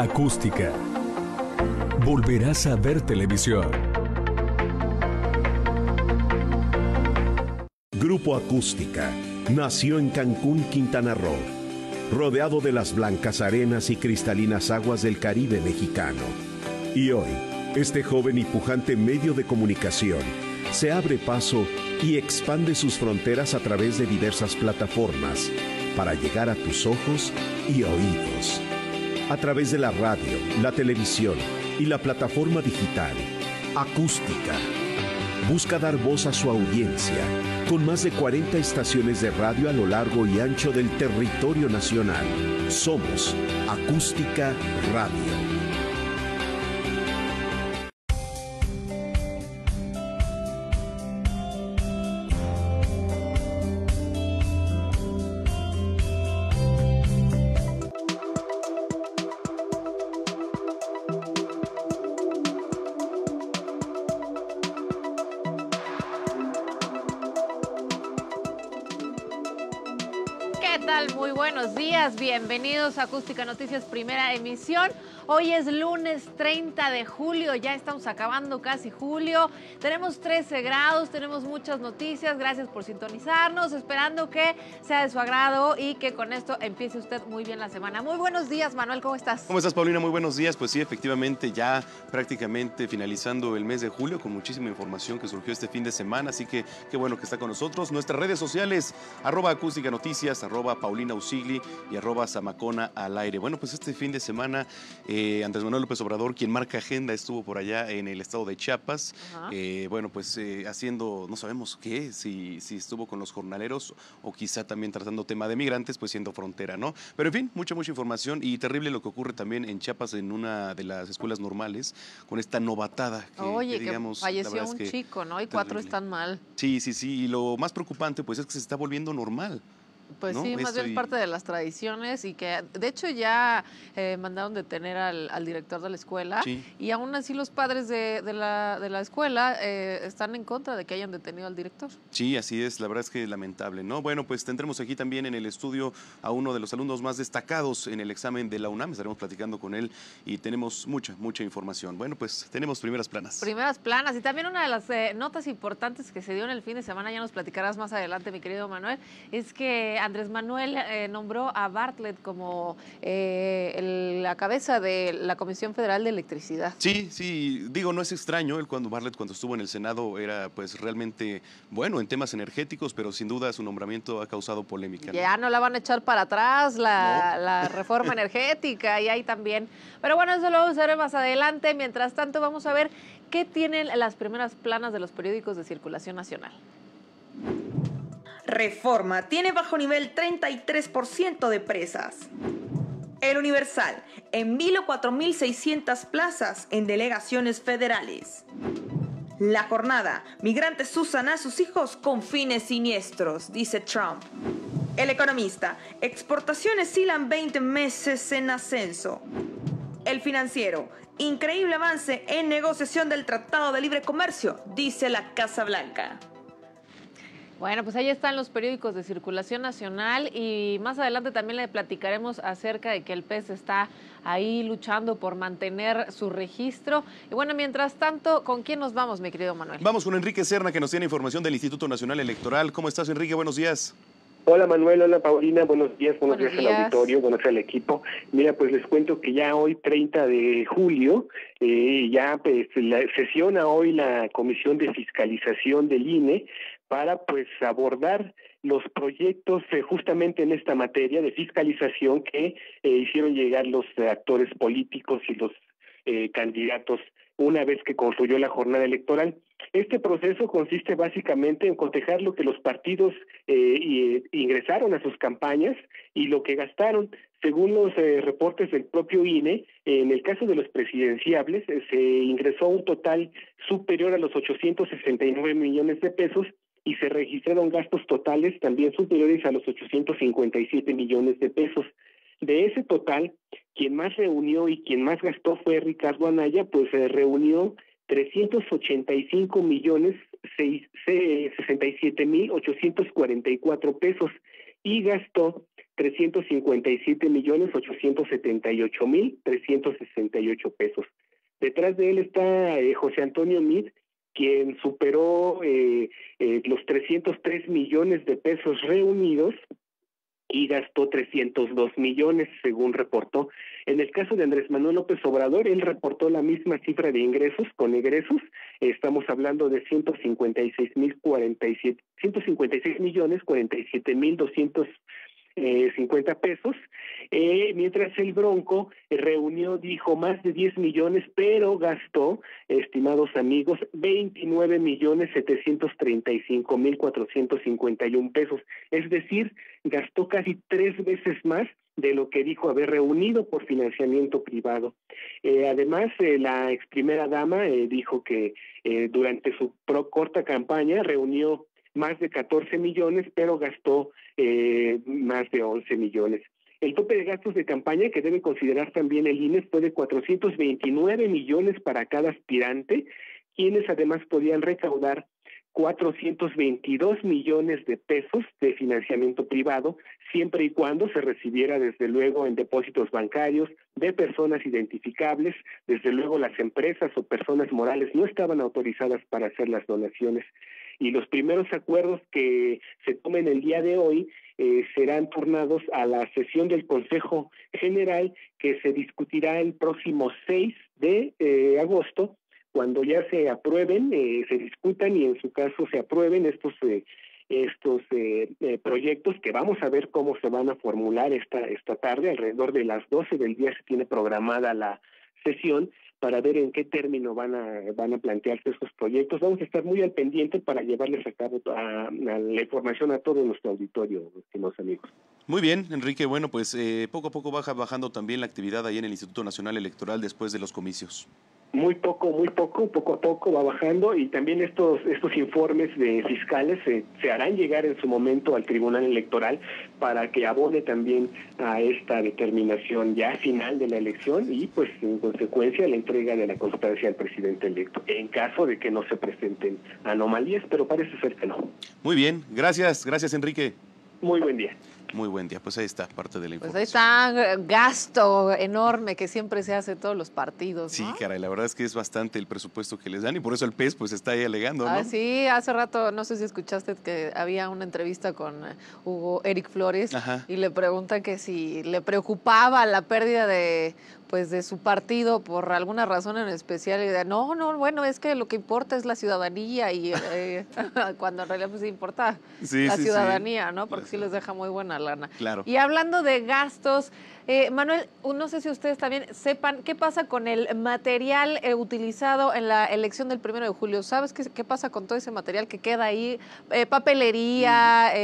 Acústica. Volverás a ver televisión. Grupo Acústica nació en Cancún, Quintana Roo, rodeado de las blancas arenas y cristalinas aguas del Caribe mexicano. Y hoy, este joven y pujante medio de comunicación se abre paso y expande sus fronteras a través de diversas plataformas para llegar a tus ojos y oídos. A través de la radio, la televisión y la plataforma digital, Acústica busca dar voz a su audiencia con más de 40 estaciones de radio a lo largo y ancho del territorio nacional. Somos Acústica Radio. ¿Qué tal? Muy buenos días, bienvenidos a Acústica Noticias, primera emisión. Hoy es lunes 30 de julio, ya estamos acabando casi julio. Tenemos 13 grados, tenemos muchas noticias, gracias por sintonizarnos, esperando que sea de su agrado y que con esto empiece usted muy bien la semana. Muy buenos días, Manuel, ¿cómo estás? ¿Cómo estás, Paulina? Muy buenos días. Pues sí, efectivamente, ya prácticamente finalizando el mes de julio con muchísima información que surgió este fin de semana, así que qué bueno que está con nosotros. Nuestras redes sociales, @Acústica Noticias, @Paulina Usigli y @Zamacona al aire. Bueno, pues este fin de semana Andrés Manuel López Obrador, quien marca agenda, estuvo por allá en el estado de Chiapas, bueno, pues haciendo, no sabemos qué, si estuvo con los jornaleros o quizá también tratando tema de migrantes, pues siendo frontera, ¿no? Pero en fin, mucha información y terrible lo que ocurre también en Chiapas en una de las escuelas normales con esta novatada que digamos, falleció un chico, ¿no? Y 4 están mal. Sí, y lo más preocupante pues es que se está volviendo normal. Pues ¿no? sí, más bien es parte de las tradiciones y que de hecho ya mandaron detener al director de la escuela y aún así los padres de la escuela están en contra de que hayan detenido al director. Sí, así es, la verdad es que es lamentable, ¿no? Bueno, pues tendremos aquí también en el estudio a uno de los alumnos más destacados en el examen de la UNAM, estaremos platicando con él y tenemos mucha información. Bueno, pues tenemos primeras planas. Primeras planas y también una de las notas importantes que se dio en el fin de semana, ya nos platicarás más adelante, mi querido Manuel, es que Andrés Manuel nombró a Bartlett como la cabeza de la Comisión Federal de Electricidad. Sí, digo, no es extraño, Bartlett cuando estuvo en el Senado era pues realmente bueno en temas energéticos, pero sin duda su nombramiento ha causado polémica, ¿no? Ya no la van a echar para atrás la reforma energética y ahí también. Pero bueno, eso lo vamos a ver más adelante. Mientras tanto, vamos a ver qué tienen las primeras planas de los periódicos de circulación nacional. Reforma tiene bajo nivel 33% de presas. El Universal envilo 4.600 plazas en delegaciones federales. La Jornada, migrantes usan a sus hijos con fines siniestros, dice Trump. El Economista, exportaciones hilan 20 meses en ascenso. El Financiero, increíble avance en negociación del Tratado de Libre Comercio, dice la Casa Blanca. Bueno, pues ahí están los periódicos de circulación nacional y más adelante también le platicaremos acerca de que el PES está ahí luchando por mantener su registro. Y bueno, mientras tanto, ¿con quién nos vamos, mi querido Manuel? Vamos con Enrique Serna, que nos tiene información del Instituto Nacional Electoral. ¿Cómo estás, Enrique? Buenos días. Hola Manuel, hola Paulina, buenos días al auditorio, buenos días al equipo. Mira, pues les cuento que ya hoy 30 de julio, ya pues sesiona hoy la Comisión de Fiscalización del INE para pues abordar los proyectos justamente en esta materia de fiscalización que hicieron llegar los actores políticos y los candidatos una vez que concluyó la jornada electoral. Este proceso consiste básicamente en cotejar lo que los partidos ingresaron a sus campañas y lo que gastaron. Según los reportes del propio INE, en el caso de los presidenciables, se ingresó un total superior a los 869 millones de pesos y se registraron gastos totales también superiores a los 857 millones de pesos. De ese total, quien más reunió y quien más gastó fue Ricardo Anaya, pues reunió 385,067,844 pesos y gastó 357,878,368 pesos. Detrás de él está José Antonio Meade, quien superó los 303 millones de pesos reunidos y gastó 302 millones, según reportó. En el caso de Andrés Manuel López Obrador, él reportó la misma cifra de ingresos con egresos. Estamos hablando de 156,47,250 pesos, mientras el Bronco reunió, dijo, más de 10 millones, pero gastó, estimados amigos, 29,735,451 pesos. Es decir, gastó casi 3 veces más de lo que dijo haber reunido por financiamiento privado. Además, la ex primera dama dijo que durante su corta campaña reunió más de 14 millones, pero gastó más de 11 millones. El tope de gastos de campaña que debe considerar también el INE fue de 429 millones para cada aspirante, quienes además podían recaudar 422 millones de pesos de financiamiento privado, siempre y cuando se recibiera desde luego en depósitos bancarios de personas identificables. Desde luego las empresas o personas morales no estaban autorizadas para hacer las donaciones. Y los primeros acuerdos que se tomen el día de hoy serán turnados a la sesión del Consejo General, que se discutirá el próximo 6 de agosto, cuando ya se aprueben, se discutan y en su caso se aprueben estos proyectos, que vamos a ver cómo se van a formular esta tarde. Alrededor de las 12 del día se tiene programada la sesión para ver en qué término van a plantearse estos proyectos. Vamos a estar muy al pendiente para llevarles a cabo la información a todo nuestro auditorio, estimados amigos. Muy bien, Enrique. Bueno, pues poco a poco bajando también la actividad ahí en el Instituto Nacional Electoral después de los comicios. Poco a poco va bajando, y también estos informes de fiscales se harán llegar en su momento al Tribunal Electoral para que abone también a esta determinación ya final de la elección y pues en consecuencia la entrega de la constancia al presidente electo, en caso de que no se presenten anomalías, pero parece ser que no. Muy bien, gracias Enrique. Muy buen día. Muy buen día, pues ahí está parte de la información. Pues ahí está, gasto enorme que siempre se hace todos los partidos, ¿no? Sí, caray, la verdad es que es bastante el presupuesto que les dan y por eso el PES pues está ahí alegando, ¿no? Sí, hace rato, no sé si escuchaste que había una entrevista con Hugo Eric Flores. Ajá. Y le preguntan que si le preocupaba la pérdida de su partido por alguna razón en especial, y de, no, bueno, es que lo que importa es la ciudadanía, y cuando en realidad pues importa la ciudadanía, ¿no? Porque sí les deja muy buena lana. Claro. Y hablando de gastos, Manuel, no sé si ustedes también sepan qué pasa con el material utilizado en la elección del 1 de julio. ¿Sabes qué pasa con todo ese material que queda ahí? Papelería,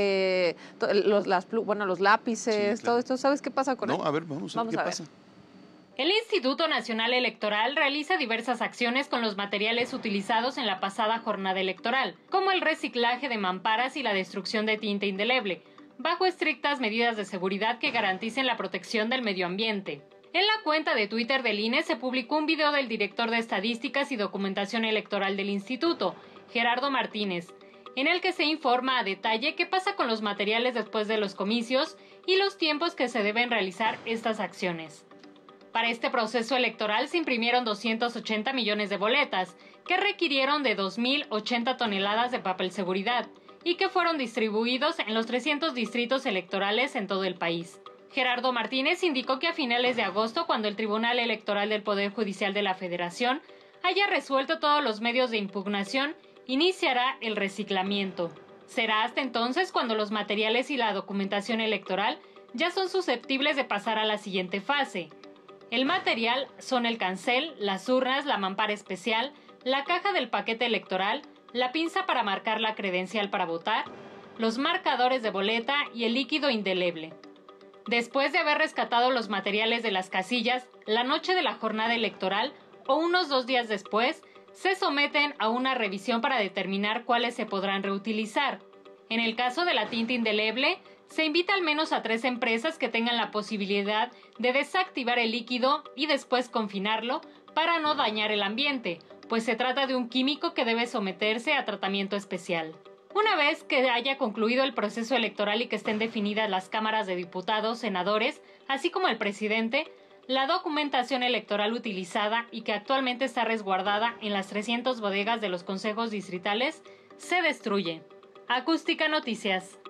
los lápices, sí, claro. Todo esto. ¿Sabes qué pasa con él? No, a ver, vamos a ver qué pasa. El Instituto Nacional Electoral realiza diversas acciones con los materiales utilizados en la pasada jornada electoral, como el reciclaje de mamparas y la destrucción de tinta indeleble, bajo estrictas medidas de seguridad que garanticen la protección del medio ambiente. En la cuenta de Twitter del INE se publicó un video del director de Estadísticas y Documentación Electoral del Instituto, Gerardo Martínez, en el que se informa a detalle qué pasa con los materiales después de los comicios y los tiempos que se deben realizar estas acciones. Para este proceso electoral se imprimieron 280 millones de boletas, que requirieron de 2.080 toneladas de papel seguridad y que fueron distribuidos en los 300 distritos electorales en todo el país. Gerardo Martínez indicó que a finales de agosto, cuando el Tribunal Electoral del Poder Judicial de la Federación haya resuelto todos los medios de impugnación, iniciará el reciclamiento. Será hasta entonces cuando los materiales y la documentación electoral ya son susceptibles de pasar a la siguiente fase. El material son el cancel, las urnas, la mampara especial, la caja del paquete electoral, la pinza para marcar la credencial para votar, los marcadores de boleta y el líquido indeleble. Después de haber rescatado los materiales de las casillas, la noche de la jornada electoral o unos 2 días después, se someten a una revisión para determinar cuáles se podrán reutilizar. En el caso de la tinta indeleble, se invita al menos a 3 empresas que tengan la posibilidad de desactivar el líquido y después confinarlo para no dañar el ambiente, pues se trata de un químico que debe someterse a tratamiento especial. Una vez que haya concluido el proceso electoral y que estén definidas las cámaras de diputados, senadores, así como el presidente, la documentación electoral utilizada y que actualmente está resguardada en las 300 bodegas de los consejos distritales se destruye. Acústica Noticias.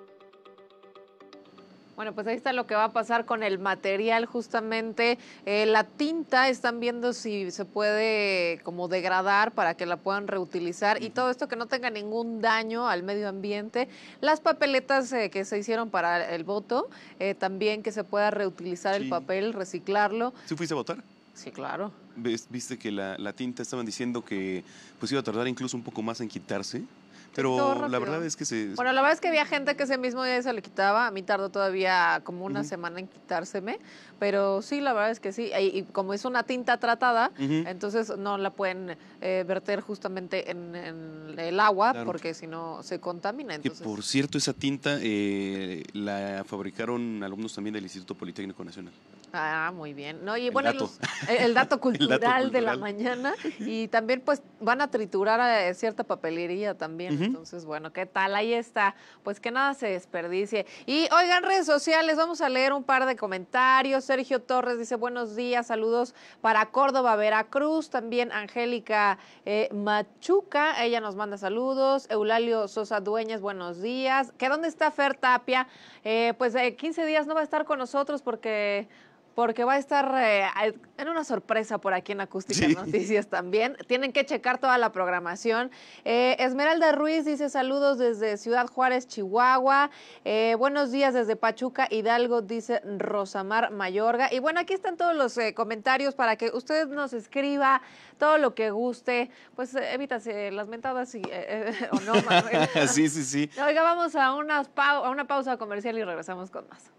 Bueno, pues ahí está lo que va a pasar con el material, justamente la tinta, están viendo si se puede como degradar para que la puedan reutilizar y todo esto que no tenga ningún daño al medio ambiente. Las papeletas que se hicieron para el voto, también que se pueda reutilizar el papel, reciclarlo. ¿Sí fuiste a votar? Sí, claro. ¿Viste que la tinta estaban diciendo que pues iba a tardar incluso un poco más en quitarse? Pero la verdad es que Bueno, la verdad es que había gente que ese mismo día se le quitaba. A mí tardó todavía como una semana en quitárseme. Pero sí, la verdad es que sí. Y como es una tinta tratada, entonces no la pueden verter justamente en el agua, porque si no se contamina. Entonces... Que por cierto, esa tinta la fabricaron alumnos también del Instituto Politécnico Nacional. Ah, muy bien. No, y bueno, el dato cultural de la mañana. Y también pues van a triturar cierta papelería también. Entonces, bueno, ¿qué tal? Ahí está. Pues que nada se desperdicie. Y oigan, redes sociales, vamos a leer un par de comentarios. Sergio Torres dice, buenos días, saludos para Córdoba, Veracruz. También Angélica Machuca, ella nos manda saludos. Eulalio Sosa Dueñas, buenos días. ¿Que dónde está Fer Tapia? Pues 15 días no va a estar con nosotros porque va a estar en una sorpresa por aquí en Acústica Noticias también. Tienen que checar toda la programación. Esmeralda Ruiz dice saludos desde Ciudad Juárez, Chihuahua. Buenos días desde Pachuca, Hidalgo, dice Rosamar Mayorga. Y bueno, aquí están todos los comentarios para que usted nos escriba todo lo que guste. Pues evítase las mentadas o no, Manuel. Sí. Oiga, vamos a una pausa comercial y regresamos con más.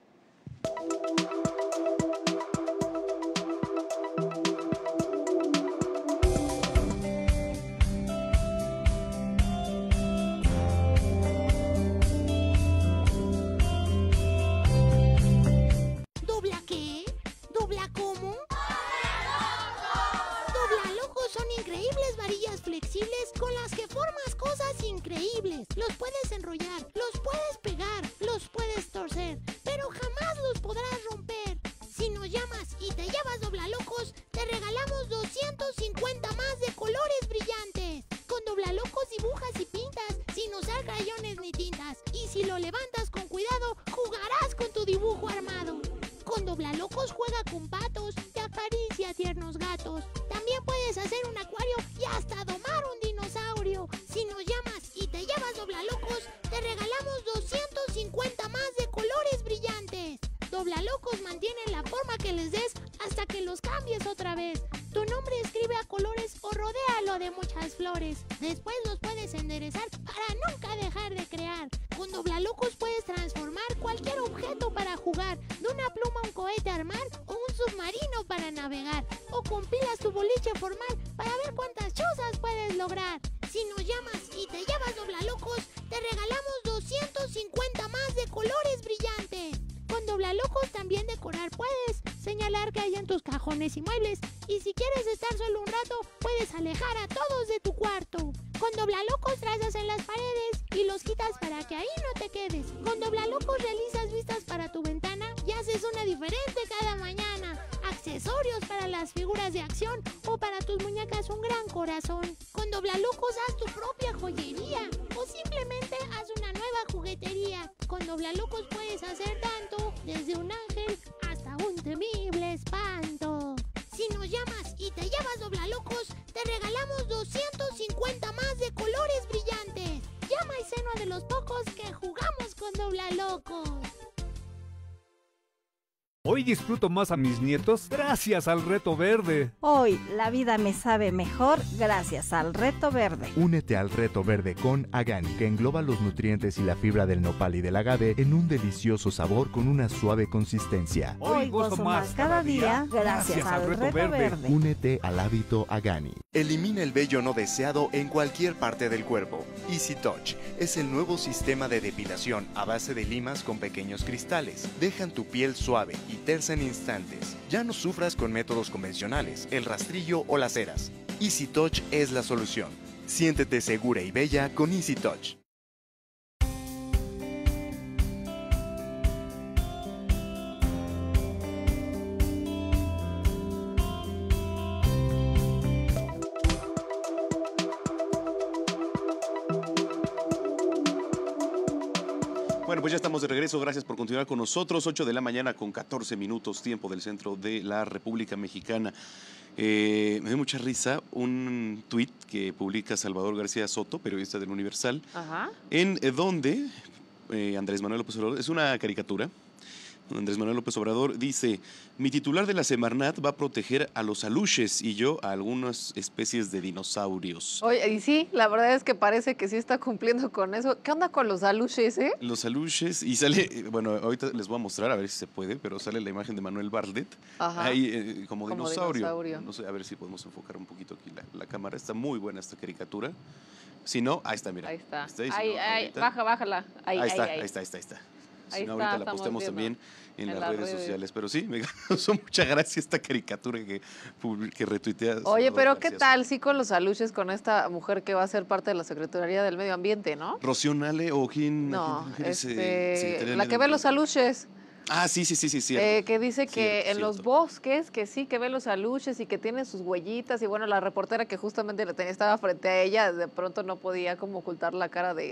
¿Dobla qué? ¿Dobla cómo? Doblalocos son increíbles varillas flexibles con las que formas cosas increíbles. Los puedes enrollar, los puedes pegar, los puedes torcer, pero jamás los podrás romper. Si nos llamas y te llevas Doblalocos, te regalamos 250 más de colores brillantes. Con Doblalocos dibujas y pintas sin usar crayones ni tintas. Y si lo levantas con cuidado, jugarás con tu dibujo armado. Con Doblalocos juega con patos y acaricia tiernos gatos. También puedes hacer un acuario y hasta domar un dinosaurio. Si nos llamas y te llevas Doblalocos, te regalamos 250 más de colores brillantes. Doblalocos mantienen la forma que les des hasta que los cambies otra vez. Tu nombre escribe a colores o rodéalo de muchas flores. Después los puedes enderezar para nunca dejar de crear. Con Doblalocos puedes transformar cualquier objeto para jugar, de una pluma un cohete armar o un submarino para navegar. O compilas tu boliche formal para ver cuántas chozas puedes lograr. Si nos llamas y te llevas Doblalocos, te regalamos 250 más de colores brillantes. Con Doblalocos también decorar puedes, señalar que hay en tus cajones y muebles. Y si quieres estar solo un rato, puedes alejar a todos de tu cuarto. Con Doblalocos trazas en las paredes y los quitas para que ahí no te quedes. Con Doblalocos realizas vistas para tu ventana y haces una diferente cada mañana. Accesorios para las figuras de acción o para tus muñecas un gran corazón. Con Doblalocos haz tu propia joyería o simplemente haz una nueva juguetería. Con Doblalocos puedes hacer tanto, desde un ángel hasta un temible espanto. Si nos llamas y te llevas Doblalocos, te regalamos 250 más de colores brillantes. Llama y sé uno de los pocos que jugamos con Doblalocos. Hoy disfruto más a mis nietos gracias al Reto Verde. Hoy la vida me sabe mejor gracias al Reto Verde. Únete al Reto Verde con Agani, que engloba los nutrientes y la fibra del nopal y del agave en un delicioso sabor con una suave consistencia. Hoy gozo más cada día gracias al Reto Verde. Únete al hábito Agani. Elimina el vello no deseado en cualquier parte del cuerpo. Easy Touch es el nuevo sistema de depilación a base de limas con pequeños cristales. Dejan tu piel suave y tersa en instantes. Ya no sufras con métodos convencionales, el rastrillo o las ceras. Easy Touch es la solución. Siéntete segura y bella con Easy Touch. Bueno, pues ya estamos de regreso. Gracias por continuar con nosotros. 8 de la mañana con 14 minutos, tiempo del centro de la República Mexicana. Me dio mucha risa un tuit que publica Salvador García Soto, periodista del Universal, en donde Andrés Manuel López Obrador, es una caricatura. Andrés Manuel López Obrador dice: mi titular de la Semarnat va a proteger a los aluches y yo a algunas especies de dinosaurios. Oye, y sí, la verdad es que parece que sí está cumpliendo con eso. ¿Qué onda con los aluches, Los aluches, y sale, bueno, ahorita les voy a mostrar, a ver si se puede, pero sale la imagen de Manuel Barlet, ahí como dinosaurio. No sé, a ver si podemos enfocar un poquito aquí la cámara. Está muy buena esta caricatura. Si no, ahí está, mira. Ahí está. Ahí, bájala. Ahí está. Si no, ahorita la postemos también en las redes sociales. Pero sí, me causó mucha gracia esta caricatura que retuitea. Oye, pero ¿qué tal? Sí, con los aluches, con esta mujer que va a ser parte de la Secretaría del Medio Ambiente, ¿no? Rocío Nale, ¿o quién? No, ¿quién la que ve los aluches. Ah, sí. Que dice que en los bosques, que sí, que ve los aluches y que tienen sus huellitas. Y bueno, la reportera que justamente estaba frente a ella, de pronto no podía como ocultar la cara de...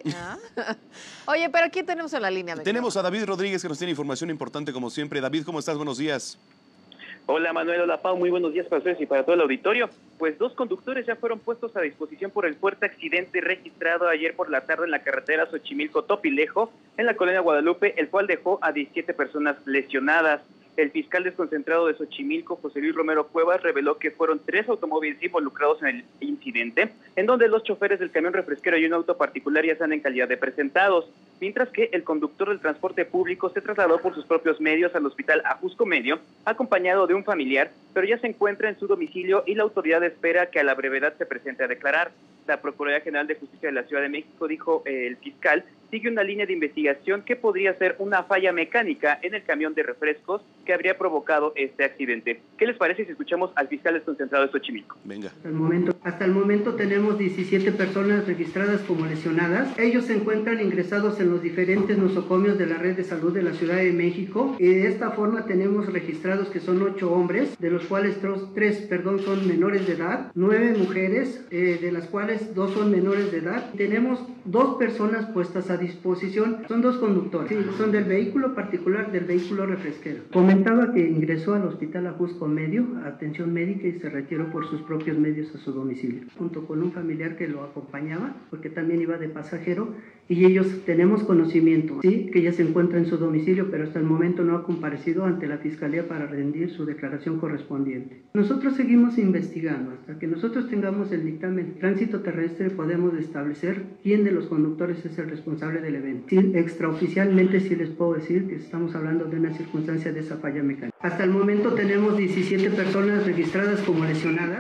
Oye, pero ¿quién tenemos en la línea? Tenemos a David Rodríguez, que nos tiene información importante como siempre. David, ¿cómo estás? Buenos días. Hola Manuel, hola Pau, muy buenos días para ustedes y para todo el auditorio. Pues 2 conductores ya fueron puestos a disposición por el fuerte accidente registrado ayer por la tarde en la carretera Xochimilco-Topilejo, en la colonia Guadalupe, el cual dejó a 17 personas lesionadas. El fiscal desconcentrado de Xochimilco, José Luis Romero Cuevas, reveló que fueron 3 automóviles involucrados en el incidente, en donde los choferes del camión refresquero y un auto particular ya están en calidad de presentados, mientras que el conductor del transporte público se trasladó por sus propios medios al hospital Ajusco Medio, acompañado de un familiar, pero ya se encuentra en su domicilio y la autoridad espera que a la brevedad se presente a declarar. La Procuraduría General de Justicia de la Ciudad de México, dijo el fiscal, sigue una línea de investigación que podría ser una falla mecánica en el camión de refrescos que habría provocado este accidente. ¿Qué les parece si escuchamos al fiscal desconcentrado de Xochimilco? Venga. Hasta el momento tenemos 17 personas registradas como lesionadas. Ellos se encuentran ingresados en los diferentes nosocomios de la red de salud de la Ciudad de México. Y de esta forma tenemos registrados que son 8 hombres, de los cuales 3 son menores de edad, 9 mujeres, de las cuales 2 son menores de edad. Tenemos 2 personas puestas a disposición, son 2 conductores, sí, son del vehículo particular, del vehículo refresquero. Comentaba que ingresó al hospital Ajusco Medio, atención médica, y se retiró por sus propios medios a su domicilio, junto con un familiar que lo acompañaba, porque también iba de pasajero, y ellos tenemos conocimiento, sí, que ya se encuentra en su domicilio, pero hasta el momento no ha comparecido ante la Fiscalía para rendir su declaración correspondiente. Nosotros seguimos investigando, hasta que nosotros tengamos el dictamen de tránsito terrestre podemos establecer quién de los conductores es el responsable del evento. Sí, extraoficialmente sí les puedo decir que estamos hablando de una circunstancia de esa falla mecánica. Hasta el momento tenemos 17 personas registradas como lesionadas.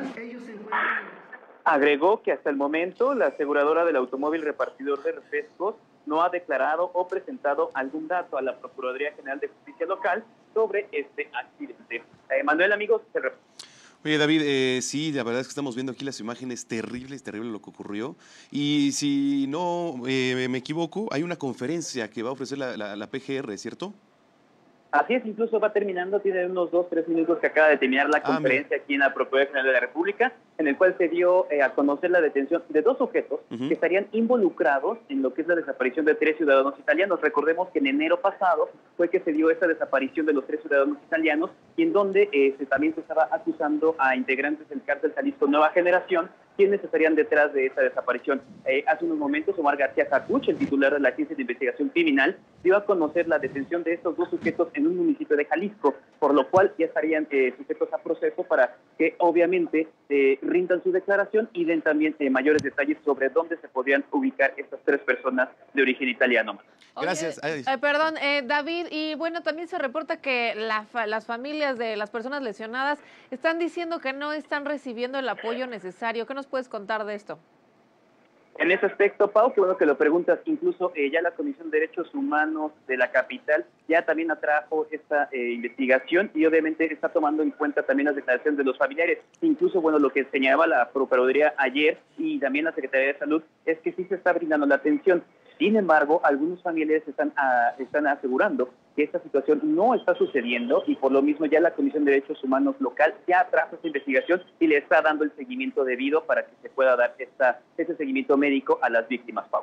Agregó que hasta el momento la aseguradora del automóvil repartidor de refrescos no ha declarado o presentado algún dato a la Procuraduría General de Justicia Local sobre este accidente. Manuel, amigos, se reporta. Oye, David, sí, la verdad es que estamos viendo aquí las imágenes terrible lo que ocurrió. Y si no me equivoco, hay una conferencia que va a ofrecer la PGR, ¿cierto? Así es, incluso va terminando, tiene unos 2-3 minutos que acaba de terminar la conferencia aquí en la Procuraduría General de la República, en el cual se dio a conocer la detención de 2 sujetos que estarían involucrados en lo que es la desaparición de 3 ciudadanos italianos. Recordemos que en enero pasado fue que se dio esta desaparición de los 3 ciudadanos italianos, y en donde también se estaba acusando a integrantes del cártel Jalisco Nueva Generación, quienes estarían detrás de esta desaparición. Hace unos momentos, Omar García Jacuch, el titular de la Agencia de Investigación Criminal, dio a conocer la detención de estos 2 sujetos en un municipio de Jalisco, por lo cual ya estarían sujetos a proceso para que obviamente rindan su declaración y den también mayores detalles sobre dónde se podrían ubicar estas 3 personas de origen italiano. Gracias. Perdón, David, y bueno, también se reporta que las familias de las personas lesionadas están diciendo que no están recibiendo el apoyo necesario. ¿Qué nos puedes contar de esto? En ese aspecto, Pau, qué bueno que lo preguntas, incluso ya la Comisión de Derechos Humanos de la capital ya también atrajo esta investigación y obviamente está tomando en cuenta también las declaraciones de los familiares. Incluso, bueno, lo que señalaba la Procuraduría ayer y también la Secretaría de Salud es que sí se está brindando la atención. Sin embargo, algunos familiares están asegurando que esta situación no está sucediendo y por lo mismo ya la Comisión de Derechos Humanos local ya trajo esta investigación y le está dando el seguimiento debido para que se pueda dar ese seguimiento médico a las víctimas, Pau.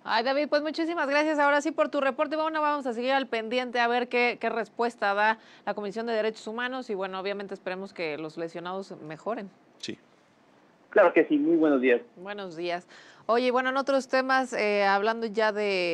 Ay, David, pues muchísimas gracias ahora sí por tu reporte. Bueno, vamos a seguir al pendiente a ver qué respuesta da la Comisión de Derechos Humanos y bueno, obviamente esperemos que los lesionados mejoren. Sí. Claro que sí, muy buenos días. Buenos días. Oye, bueno, en otros temas, hablando ya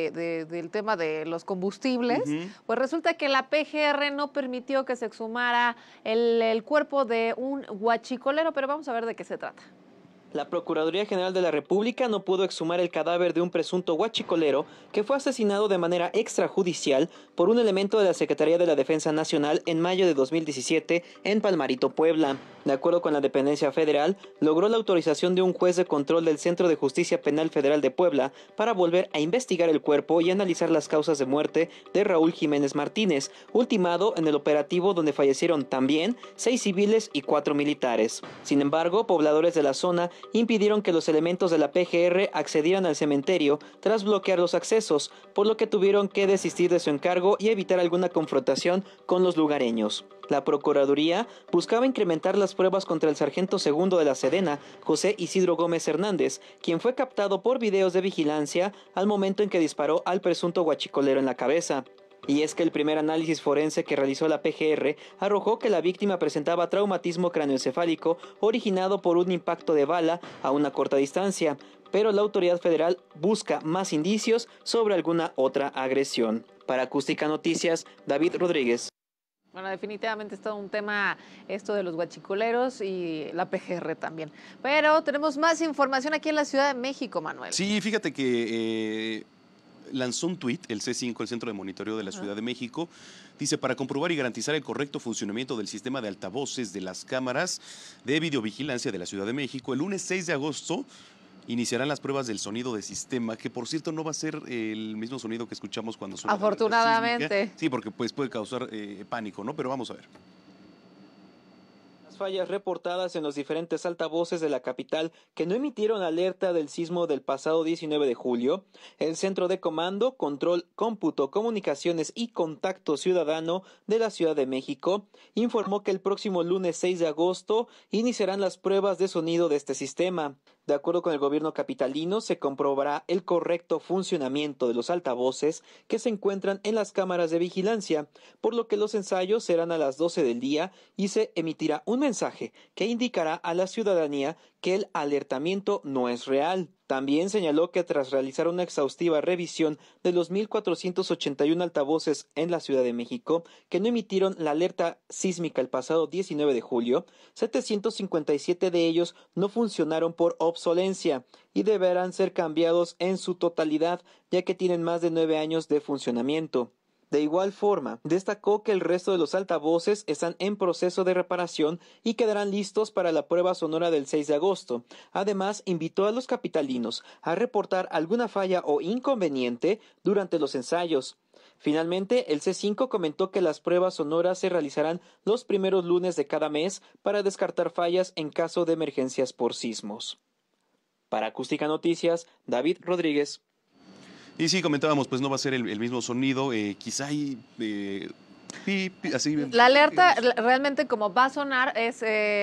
del tema de los combustibles, pues resulta que la PGR no permitió que se exhumara el cuerpo de un huachicolero, pero vamos a ver de qué se trata. La Procuraduría General de la República no pudo exhumar el cadáver de un presunto huachicolero que fue asesinado de manera extrajudicial por un elemento de la Secretaría de la Defensa Nacional en mayo de 2017 en Palmarito, Puebla. De acuerdo con la dependencia federal, logró la autorización de un juez de control del Centro de Justicia Penal Federal de Puebla para volver a investigar el cuerpo y analizar las causas de muerte de Raúl Jiménez Martínez, ultimado en el operativo donde fallecieron también 6 civiles y 4 militares. Sin embargo, pobladores de la zona impidieron que los elementos de la PGR accedieran al cementerio tras bloquear los accesos, por lo que tuvieron que desistir de su encargo y evitar alguna confrontación con los lugareños. La Procuraduría buscaba incrementar las pruebas contra el sargento segundo de la Sedena, José Isidro Gómez Hernández, quien fue captado por videos de vigilancia al momento en que disparó al presunto huachicolero en la cabeza. Y es que el primer análisis forense que realizó la PGR arrojó que la víctima presentaba traumatismo craneoencefálico originado por un impacto de bala a una corta distancia, pero la autoridad federal busca más indicios sobre alguna otra agresión. Para Acústica Noticias, David Rodríguez. Bueno, definitivamente es todo un tema esto de los huachicoleros y la PGR también. Pero tenemos más información aquí en la Ciudad de México, Manuel. Sí, fíjate que lanzó un tuit, el C5, el Centro de Monitoreo de la Ciudad de México, dice, para comprobar y garantizar el correcto funcionamiento del sistema de altavoces de las cámaras de videovigilancia de la Ciudad de México, el lunes 6 de agosto iniciarán las pruebas del sonido de sistema, que por cierto no va a ser el mismo sonido que escuchamos cuando suena. Afortunadamente. Sí, porque pues puede causar pánico, ¿no? Pero vamos a ver. Fallas reportadas en los diferentes altavoces de la capital que no emitieron alerta del sismo del pasado 19 de julio, el Centro de Comando, Control, Cómputo, Comunicaciones y Contacto Ciudadano de la Ciudad de México informó que el próximo lunes 6 de agosto iniciarán las pruebas de sonido de este sistema. De acuerdo con el gobierno capitalino, se comprobará el correcto funcionamiento de los altavoces que se encuentran en las cámaras de vigilancia, por lo que los ensayos serán a las 12 del día y se emitirá un mensaje que indicará a la ciudadanía que el alertamiento no es real. También señaló que tras realizar una exhaustiva revisión de los 1,481 altavoces en la Ciudad de México que no emitieron la alerta sísmica el pasado 19 de julio, 757 de ellos no funcionaron por obsolencia y deberán ser cambiados en su totalidad, ya que tienen más de 9 años de funcionamiento. De igual forma, destacó que el resto de los altavoces están en proceso de reparación y quedarán listos para la prueba sonora del 6 de agosto. Además, invitó a los capitalinos a reportar alguna falla o inconveniente durante los ensayos. Finalmente, el C5 comentó que las pruebas sonoras se realizarán los primeros lunes de cada mes para descartar fallas en caso de emergencias por sismos. Para Acústica Noticias, David Rodríguez. Y sí, comentábamos, pues no va a ser el mismo sonido, quizá hay así. La alerta realmente como va a sonar es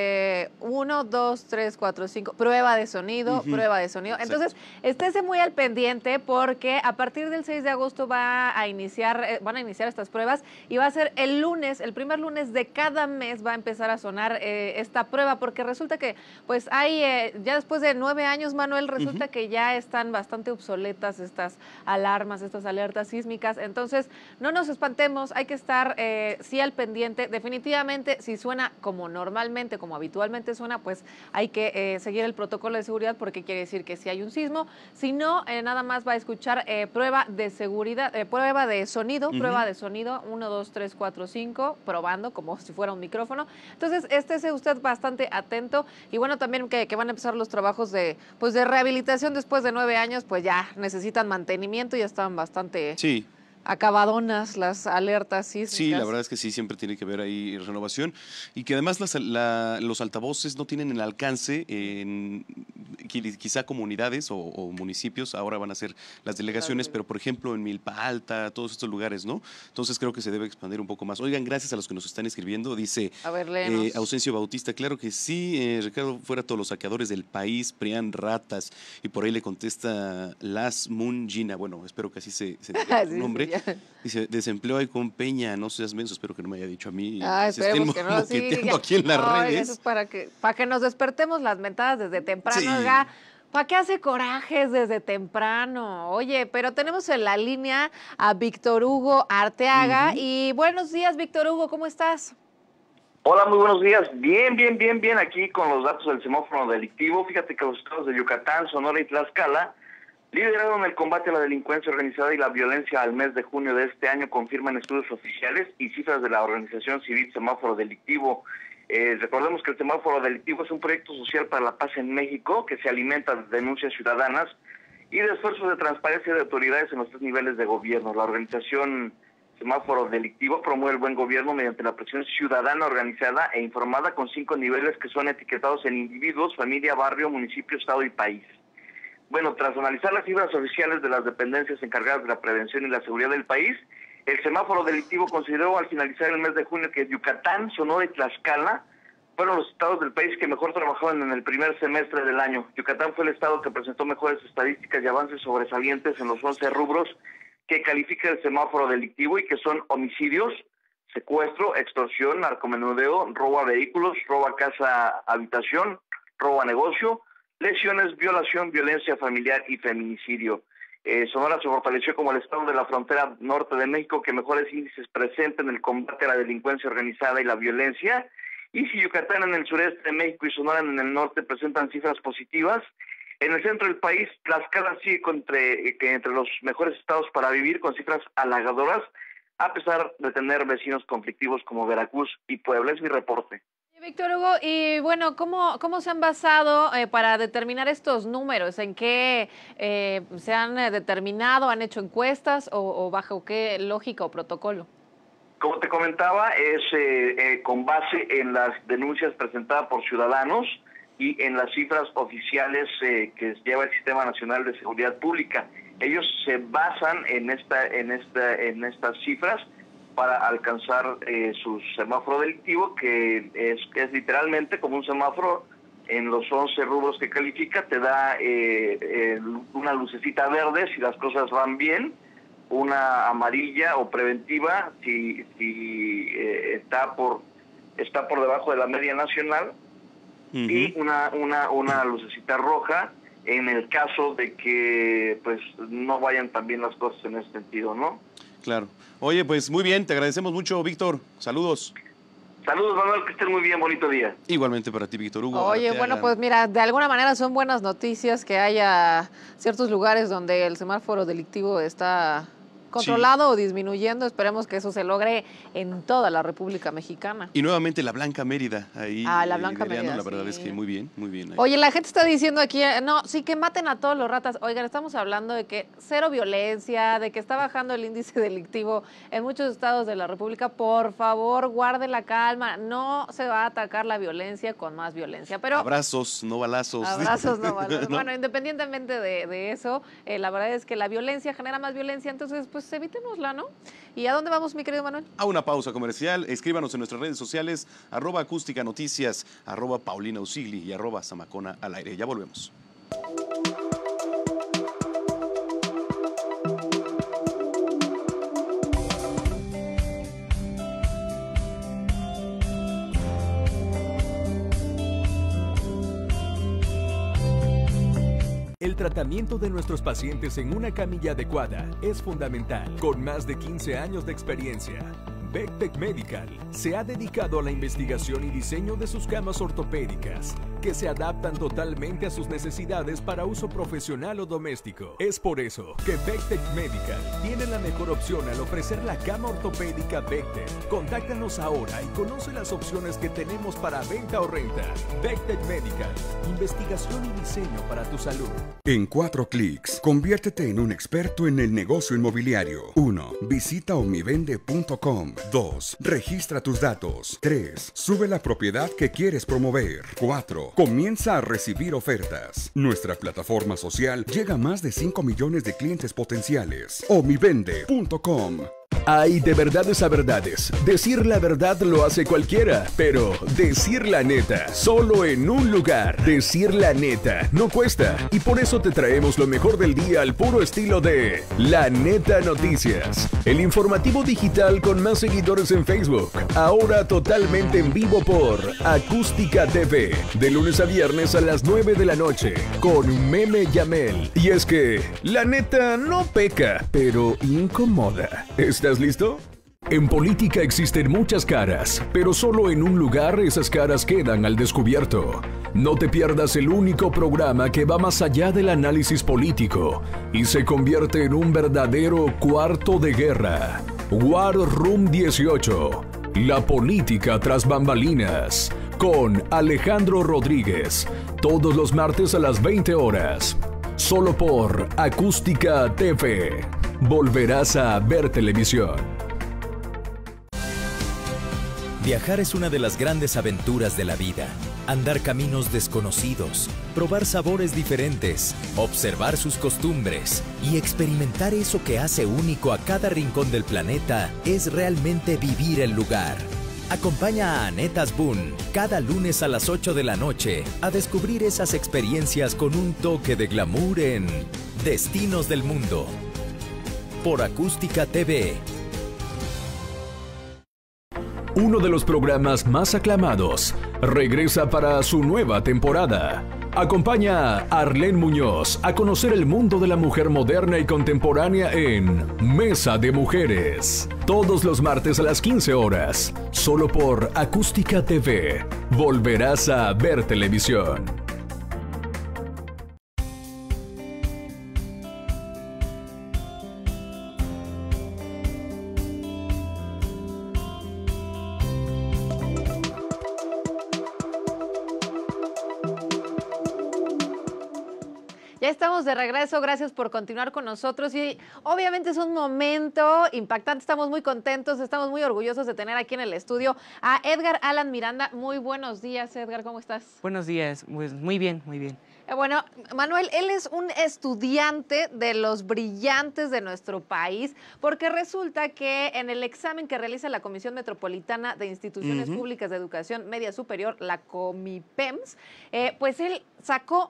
1, 2, 3, 4, 5, prueba de sonido, prueba de sonido. Entonces, estése muy al pendiente porque a partir del 6 de agosto van a iniciar estas pruebas y va a ser el lunes, el primer lunes de cada mes va a empezar a sonar esta prueba, porque resulta que pues hay, ya después de 9 años, Manuel, resulta que ya están bastante obsoletas estas alarmas, estas alertas sísmicas. Entonces, no nos espantemos, hay que estar sí al pendiente. Definitivamente, si suena como normalmente, como habitualmente suena, pues hay que seguir el protocolo de seguridad, porque quiere decir que si hay un sismo. Si no, nada más va a escuchar prueba de seguridad, prueba de sonido, 1, 2, 3, 4, 5, probando como si fuera un micrófono. Entonces, estése usted bastante atento. Y bueno, también que van a empezar los trabajos de rehabilitación después de 9 años, pues ya necesitan mantenimiento, ya estaban bastante acabadonas las alertas sísmicas. Sí, la verdad es que sí, siempre tiene que haber ahí renovación, y que además los altavoces no tienen el alcance quizá comunidades o municipios ahora van a ser las delegaciones, pero por ejemplo en Milpa Alta, todos estos lugares, ¿no? Entonces creo que se debe expandir un poco más. Oigan, gracias a los que nos están escribiendo. Dice Ausencio Bautista, claro que sí, Ricardo, fuera todos los saqueadores del país, PRIAN ratas. Y por ahí le contesta Las Mungina, bueno, espero que así se diga su nombre. Dice, desempleo hay con Peña, no seas menso, espero que no me haya dicho a mí. Esperemos que no, sí, aquí en las redes. Eso es para que nos despertemos las mentadas desde temprano, Sí. oiga. ¿Para qué hace corajes desde temprano? Oye, pero tenemos en la línea a Víctor Hugo Arteaga. Y buenos días, Víctor Hugo, ¿cómo estás? Hola, muy buenos días. Bien, aquí con los datos del semáforo delictivo. Fíjate que los estados de Yucatán, Sonora y Tlaxcala lideraron el combate a la delincuencia organizada y la violencia al mes de junio de este año, confirman estudios oficiales y cifras de la organización civil Semáforo Delictivo. Recordemos que el Semáforo Delictivo es un proyecto social para la paz en México que se alimenta de denuncias ciudadanas y de esfuerzos de transparencia de autoridades en los 3 niveles de gobierno. La organización Semáforo Delictivo promueve el buen gobierno mediante la presión ciudadana organizada e informada con 5 niveles que son etiquetados en individuos, familia, barrio, municipio, estado y país. Bueno, tras analizar las cifras oficiales de las dependencias encargadas de la prevención y la seguridad del país, el Semáforo Delictivo consideró al finalizar el mes de junio que Yucatán, Sonora y Tlaxcala fueron los estados del país que mejor trabajaron en el primer semestre del año. Yucatán fue el estado que presentó mejores estadísticas y avances sobresalientes en los 11 rubros que califica el Semáforo Delictivo y que son homicidios, secuestro, extorsión, narcomenudeo, robo a vehículos, robo a casa, habitación, robo a negocio, lesiones, violación, violencia familiar y feminicidio. Sonora se fortaleció como el estado de la frontera norte de México que mejores índices presenta en el combate a la delincuencia organizada y la violencia. Y si Yucatán en el sureste de México y Sonora en el norte presentan cifras positivas, en el centro del país, Tlaxcala sigue entre los mejores estados para vivir con cifras halagadoras, a pesar de tener vecinos conflictivos como Veracruz y Puebla. Es mi reporte. Víctor Hugo, y bueno, ¿cómo se han basado para determinar estos números? ¿En qué se han determinado? ¿Han hecho encuestas o bajo qué lógica o protocolo? Como te comentaba, es con base en las denuncias presentadas por ciudadanos y en las cifras oficiales que lleva el Sistema Nacional de Seguridad Pública. Ellos se basan en estas cifras para alcanzar su semáforo delictivo, que es literalmente como un semáforo en los 11 rubros que califica. Te da una lucecita verde si las cosas van bien, una amarilla o preventiva si está por debajo de la media nacional, y una lucecita roja en el caso de que pues no vayan tan bien las cosas en ese sentido, ¿no? Claro. Oye, pues muy bien, te agradecemos mucho, Víctor. Saludos. Saludos, Manuel, que estén muy bien, bonito día. Igualmente para ti, Víctor Hugo. Oye, bueno, pues mira, de alguna manera son buenas noticias que haya ciertos lugares donde el semáforo delictivo está controlado o disminuyendo. Esperemos que eso se logre en toda la República Mexicana. Y nuevamente la Blanca Mérida ahí. La Blanca Mérida, la verdad es que muy bien ahí. Oye, la gente está diciendo aquí, no, sí que maten a todos los ratas. Oigan, estamos hablando de que cero violencia, de que está bajando el índice delictivo en muchos estados de la República. Por favor, guarden la calma. No se va a atacar la violencia con más violencia. Pero abrazos, no balazos. Abrazos, no balazos. ¿No? Bueno, independientemente de eso, la verdad es que la violencia genera más violencia, entonces pues evitémosla, ¿no? ¿Y a dónde vamos, mi querido Manuel? A una pausa comercial. Escríbanos en nuestras redes sociales, @acústicanoticias, @paulina_usigli y @zamacona al aire. Ya volvemos. El tratamiento de nuestros pacientes en una camilla adecuada es fundamental. Con más de 15 años de experiencia, Vectec Medical se ha dedicado a la investigación y diseño de sus camas ortopédicas, que se adaptan totalmente a sus necesidades para uso profesional o doméstico. Es por eso que Vectec Medical tiene la mejor opción al ofrecer la cama ortopédica Vectec. Contáctanos ahora y conoce las opciones que tenemos para venta o renta. Vectec Medical, investigación y diseño para tu salud. En 4 clics, conviértete en un experto en el negocio inmobiliario. 1. Visita omivende.com. 2. Registra tus datos. 3. Sube la propiedad que quieres promover. 4. Comienza a recibir ofertas. Nuestra plataforma social llega a más de 5 millones de clientes potenciales. Omivende.com. Hay de verdades a verdades. Decir la verdad lo hace cualquiera, pero decir la neta, solo en un lugar. Decir la neta no cuesta, y por eso te traemos lo mejor del día al puro estilo de La Neta Noticias, el informativo digital con más seguidores en Facebook, ahora totalmente en vivo por Acústica TV, de lunes a viernes a las 9 de la noche, con Meme Yamel. Y es que la neta no peca, pero incomoda. ¿Estás listo? En política existen muchas caras, pero solo en un lugar esas caras quedan al descubierto. No te pierdas el único programa que va más allá del análisis político y se convierte en un verdadero cuarto de guerra. War Room 18, la política tras bambalinas, con Alejandro Rodríguez, todos los martes a las 20 horas, solo por Acústica TV. Volverás a ver televisión. Viajar es una de las grandes aventuras de la vida. Andar caminos desconocidos, probar sabores diferentes, observar sus costumbres y experimentar eso que hace único a cada rincón del planeta es realmente vivir el lugar. Acompaña a Annette Asbun cada lunes a las 8 de la noche a descubrir esas experiencias con un toque de glamour en Destinos del Mundo. Por Acústica TV. Uno de los programas más aclamados regresa para su nueva temporada. Acompaña a Arlene Muñoz a conocer el mundo de la mujer moderna y contemporánea en Mesa de Mujeres. Todos los martes a las 15 horas, solo por Acústica TV. Volverás a ver televisión. Ya estamos de regreso, gracias por continuar con nosotros y obviamente es un momento impactante, estamos muy contentos, estamos muy orgullosos de tener aquí en el estudio a Edgar Alan Miranda. Muy buenos días, Edgar, ¿cómo estás? Buenos días, pues muy bien, muy bien. Bueno, Manuel, él es un estudiante de los brillantes de nuestro país, porque resulta que en el examen que realiza la Comisión Metropolitana de Instituciones Públicas de Educación Media Superior, la Comipems, pues él sacó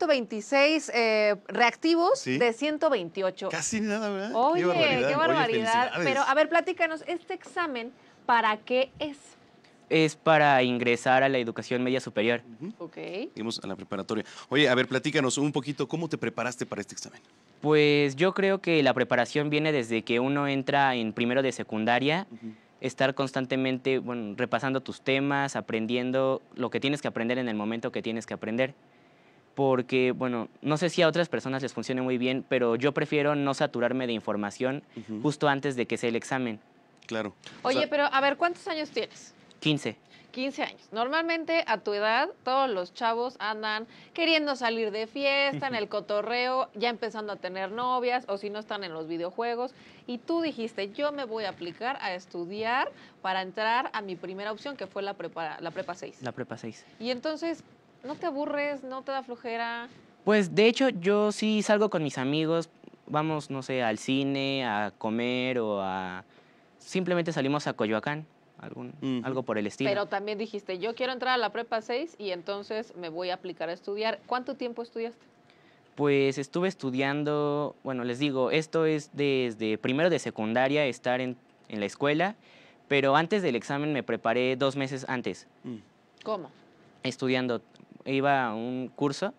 126 reactivos de 128. Casi nada, ¿verdad? Oye, qué barbaridad. Pero, a ver, platícanos, ¿este examen para qué es? Es para ingresar a la educación media superior. Ok. Seguimos a la preparatoria. Oye, a ver, platícanos un poquito, ¿cómo te preparaste para este examen? Pues yo creo que la preparación viene desde que uno entra en primero de secundaria, estar constantemente, bueno, repasando tus temas, aprendiendo lo que tienes que aprender en el momento que tienes que aprender. Porque, bueno, no sé si a otras personas les funcione muy bien, pero yo prefiero no saturarme de información justo antes de que sea el examen. Claro. Oye, pero a ver, ¿cuántos años tienes? 15. 15 años. Normalmente a tu edad todos los chavos andan queriendo salir de fiesta, en el cotorreo, ya empezando a tener novias o si no están en los videojuegos. Y tú dijiste, yo me voy a aplicar a estudiar para entrar a mi primera opción, que fue la prepa 6. La prepa 6. Y entonces, ¿no te aburres? ¿No te da flojera? Pues de hecho yo sí salgo con mis amigos, vamos, no sé, al cine, a comer o a... Simplemente salimos a Coyoacán. Algo por el estilo. Pero también dijiste, yo quiero entrar a la prepa 6 y entonces me voy a aplicar a estudiar. ¿Cuánto tiempo estudiaste? Pues estuve estudiando, bueno, les digo, esto es desde primero de secundaria, estar en la escuela, pero antes del examen me preparé 2 meses antes. ¿Cómo? Estudiando. Iba a un curso,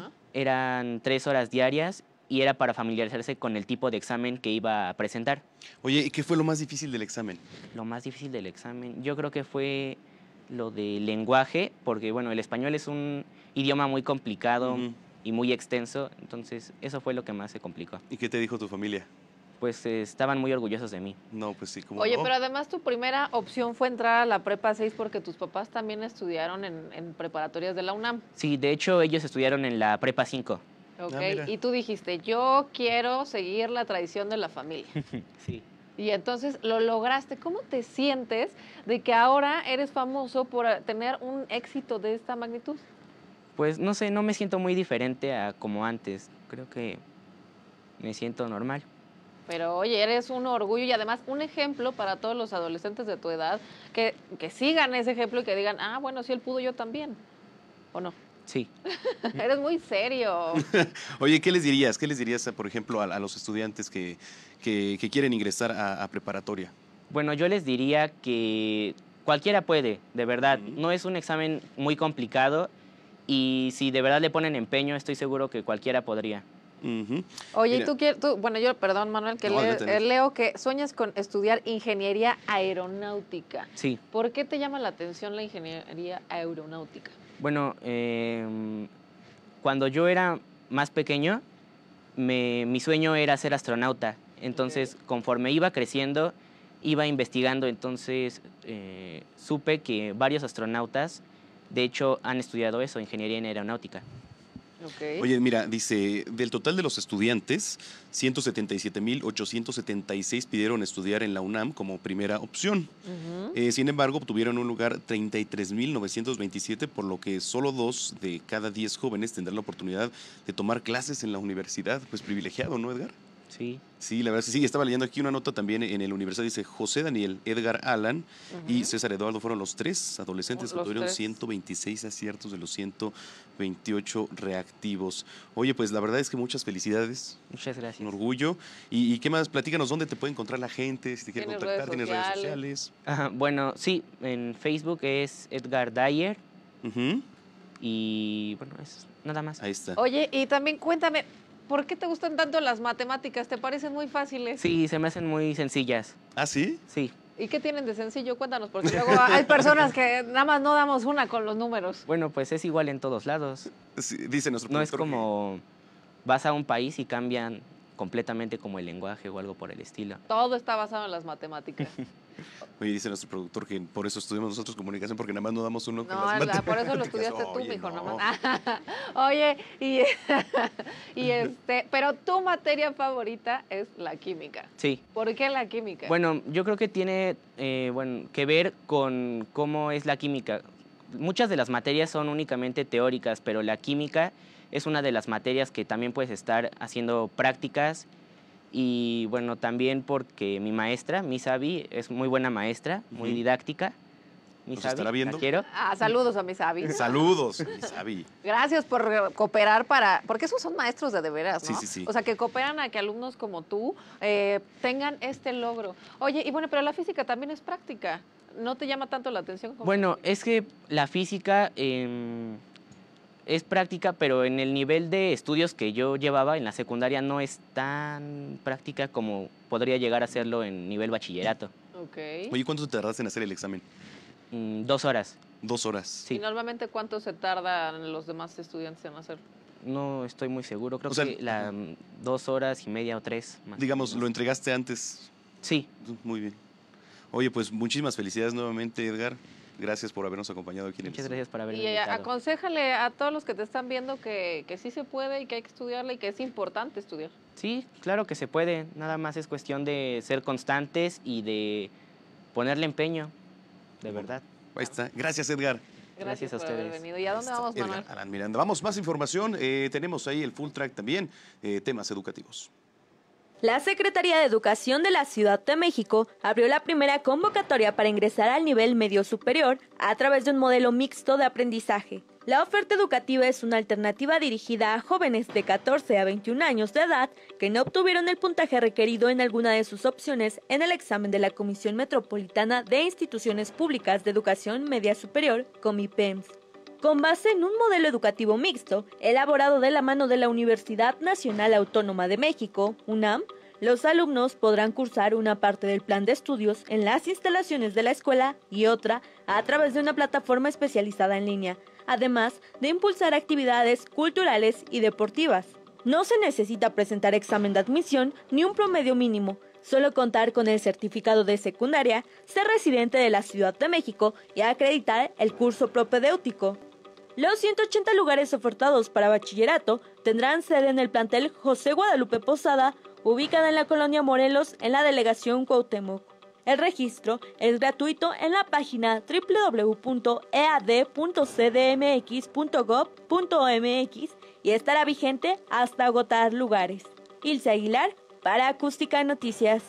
eran 3 horas diarias y era para familiarizarse con el tipo de examen que iba a presentar. Oye, ¿y qué fue lo más difícil del examen? Lo más difícil del examen, yo creo que fue lo del lenguaje, porque bueno, el español es un idioma muy complicado y muy extenso, entonces eso fue lo que más se complicó. ¿Y qué te dijo tu familia? Pues estaban muy orgullosos de mí. No, pues sí, como Oye, pero además tu primera opción fue entrar a la prepa 6 porque tus papás también estudiaron en preparatorias de la UNAM. Sí, de hecho ellos estudiaron en la prepa 5. Ok, y tú dijiste, yo quiero seguir la tradición de la familia. Sí. Y entonces lo lograste. ¿Cómo te sientes de que ahora eres famoso por tener un éxito de esta magnitud? Pues no sé, no me siento muy diferente a como antes. Creo que me siento normal. Pero oye, eres un orgullo y además un ejemplo para todos los adolescentes de tu edad que sigan ese ejemplo y que digan, ah, bueno, si él pudo, yo también. ¿O no? Sí. Eres muy serio. Oye, ¿qué les dirías? ¿Qué les dirías, por ejemplo, a los estudiantes que quieren ingresar a preparatoria? Bueno, yo les diría que cualquiera puede, de verdad. No es un examen muy complicado y si de verdad le ponen empeño, estoy seguro que cualquiera podría. Oye, Mira. ¿y tú, bueno, yo, perdón, Manuel, que leo que sueñas con estudiar ingeniería aeronáutica? Sí. ¿Por qué te llama la atención la ingeniería aeronáutica? Bueno, cuando yo era más pequeño, mi sueño era ser astronauta. Entonces, conforme iba creciendo, iba investigando. Entonces, supe que varios astronautas, de hecho, han estudiado eso, ingeniería en aeronáutica. Okay. Oye, mira, dice, del total de los estudiantes, 177,876 pidieron estudiar en la UNAM como primera opción. Sin embargo, obtuvieron un lugar 33,927, por lo que solo 2 de cada 10 jóvenes tendrán la oportunidad de tomar clases en la universidad. Pues privilegiado, ¿no, Edgar? Sí. Sí, la verdad, sí. Estaba leyendo aquí una nota también en el Universal, dice José Daniel, Edgar Alan y César Eduardo fueron los 3 adolescentes que tuvieron 126 aciertos de los 128 reactivos. Oye, pues la verdad es que muchas felicidades. Muchas gracias. Un orgullo. ¿Y qué más? Platícanos, ¿dónde te puede encontrar la gente? Si te quiere contactar, ¿tienes redes sociales? Bueno, sí, en Facebook es Edgar Dyer. Y bueno, es nada más. Ahí está. Oye, y también cuéntame, ¿por qué te gustan tanto las matemáticas? ¿Te parecen muy fáciles? Sí, se me hacen muy sencillas. ¿Ah, sí? Sí. ¿Y qué tienen de sencillo? Cuéntanos, porque luego hay personas que nada más no damos una con los números. Bueno, pues es igual en todos lados. Sí, dice nuestro No es como vas a un país y cambian completamente como el lenguaje o algo por el estilo. Todo está basado en las matemáticas. Oye, dice nuestro productor que por eso estudiamos nosotros comunicación, porque nada más no damos uno con las No, matemáticas. por eso lo estudiaste tú, mijo. No. Oye, pero tu materia favorita es la química. Sí. ¿Por qué la química? Bueno, yo creo que tiene que ver con cómo es la química. Muchas de las materias son únicamente teóricas, pero la química es una de las materias que también puedes estar haciendo prácticas. Y bueno, también porque mi maestra, Miss Abby, es muy buena maestra, muy didáctica. ¿Nos estará viendo? La quiero. Saludos a Miss Abby. Saludos, Miss Abby. Gracias por cooperar porque esos son maestros de veras, ¿no? Sí. O sea, que cooperan a que alumnos como tú tengan este logro. Oye, y bueno, pero la física también es práctica. ¿No te llama tanto la atención? Bueno, es que la física es práctica, pero en el nivel de estudios que yo llevaba en la secundaria no es tan práctica como podría llegar a serlo en nivel bachillerato. Okay. Oye, ¿cuánto te tardaste en hacer el examen? 2 horas. 2 horas. Sí. ¿Y normalmente cuánto se tardan los demás estudiantes en hacerlo? No estoy muy seguro, creo que 2 horas y media o 3. Más digamos, ¿lo entregaste antes? Sí. Muy bien. Oye, pues muchísimas felicidades nuevamente, Edgar. Gracias por habernos acompañado aquí en el Muchas gracias por haberme Y invitado. aconséjale a todos los que te están viendo que sí se puede y que hay que estudiarla y que es importante estudiar. Sí, claro que se puede. Nada más es cuestión de ser constantes y de ponerle empeño, de verdad. Ahí está. Gracias, Edgar. Gracias a por ustedes. haber venido. ¿Y a dónde vamos, Manuel? Edgar Alan Miranda. Vamos, más información. Tenemos ahí el full track también, temas educativos. La Secretaría de Educación de la Ciudad de México abrió la primera convocatoria para ingresar al nivel medio superior a través de un modelo mixto de aprendizaje. La oferta educativa es una alternativa dirigida a jóvenes de 14 a 21 años de edad que no obtuvieron el puntaje requerido en alguna de sus opciones en el examen de la Comisión Metropolitana de Instituciones Públicas de Educación Media Superior, Comipems. Con base en un modelo educativo mixto, elaborado de la mano de la Universidad Nacional Autónoma de México, UNAM, los alumnos podrán cursar una parte del plan de estudios en las instalaciones de la escuela y otra a través de una plataforma especializada en línea, además de impulsar actividades culturales y deportivas. No se necesita presentar examen de admisión ni un promedio mínimo, solo contar con el certificado de secundaria, ser residente de la Ciudad de México y acreditar el curso propedéutico. Los 180 lugares ofertados para bachillerato tendrán sede en el plantel José Guadalupe Posada, ubicada en la colonia Morelos, en la delegación Cuauhtémoc. El registro es gratuito en la página www.ead.cdmx.gov.mx y estará vigente hasta agotar lugares. Ilse Aguilar, para Acústica Noticias.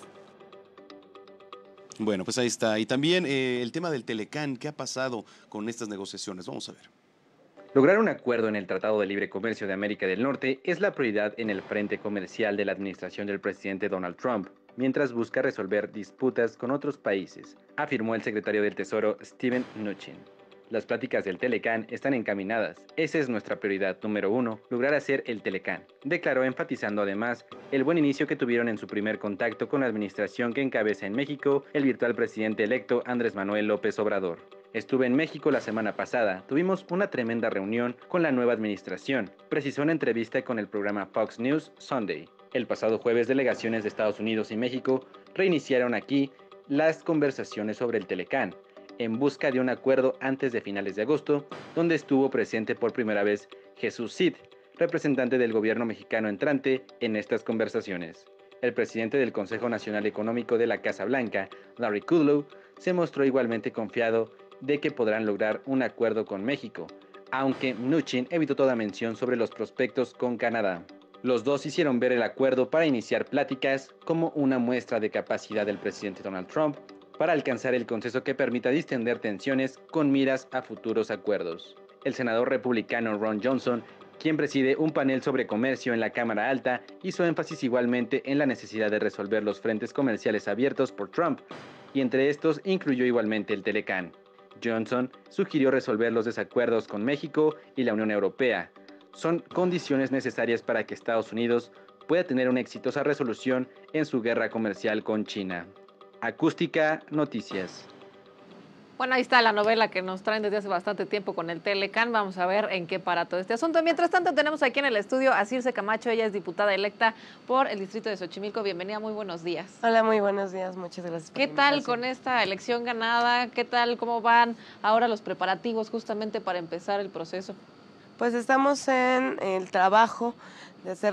Bueno, pues ahí está. Y también el tema del Telecán, ¿qué ha pasado con estas negociaciones? Vamos a ver. Lograr un acuerdo en el Tratado de Libre Comercio de América del Norte es la prioridad en el frente comercial de la administración del presidente Donald Trump, mientras busca resolver disputas con otros países, afirmó el secretario del Tesoro Steven Mnuchin. Las pláticas del Telecán están encaminadas. Esa es nuestra prioridad número 1, lograr hacer el Telecán, declaró, enfatizando además el buen inicio que tuvieron en su primer contacto con la administración que encabeza en México el virtual presidente electo Andrés Manuel López Obrador. Estuve en México la semana pasada, tuvimos una tremenda reunión con la nueva administración, precisó en entrevista con el programa Fox News Sunday. El pasado jueves, delegaciones de Estados Unidos y México reiniciaron aquí las conversaciones sobre el Telecán, en busca de un acuerdo antes de finales de agosto, donde estuvo presente por primera vez Jesús Cid, representante del gobierno mexicano entrante en estas conversaciones. El presidente del Consejo Nacional Económico de la Casa Blanca, Larry Kudlow, se mostró igualmente confiado de que podrán lograr un acuerdo con México, aunque Mnuchin evitó toda mención sobre los prospectos con Canadá. Los dos hicieron ver el acuerdo para iniciar pláticas como una muestra de capacidad del presidente Donald Trump para alcanzar el consenso que permita distender tensiones con miras a futuros acuerdos. El senador republicano Ron Johnson, quien preside un panel sobre comercio en la Cámara Alta, hizo énfasis igualmente en la necesidad de resolver los frentes comerciales abiertos por Trump, y entre estos incluyó igualmente el Telecán. Johnson sugirió resolver los desacuerdos con México y la Unión Europea. Son condiciones necesarias para que Estados Unidos pueda tener una exitosa resolución en su guerra comercial con China. Acústica Noticias. Bueno, ahí está la novela que nos traen desde hace bastante tiempo con el Telecán. Vamos a ver en qué para todo este asunto. Mientras tanto, tenemos aquí en el estudio a Circe Camacho. Ella es diputada electa por el distrito de Xochimilco. Bienvenida, muy buenos días. Hola, muy buenos días. Muchas gracias por la ¿Qué tal invitación. con esta elección ganada? ¿Qué tal, cómo van ahora los preparativos justamente para empezar el proceso? Pues estamos en el trabajo de hacer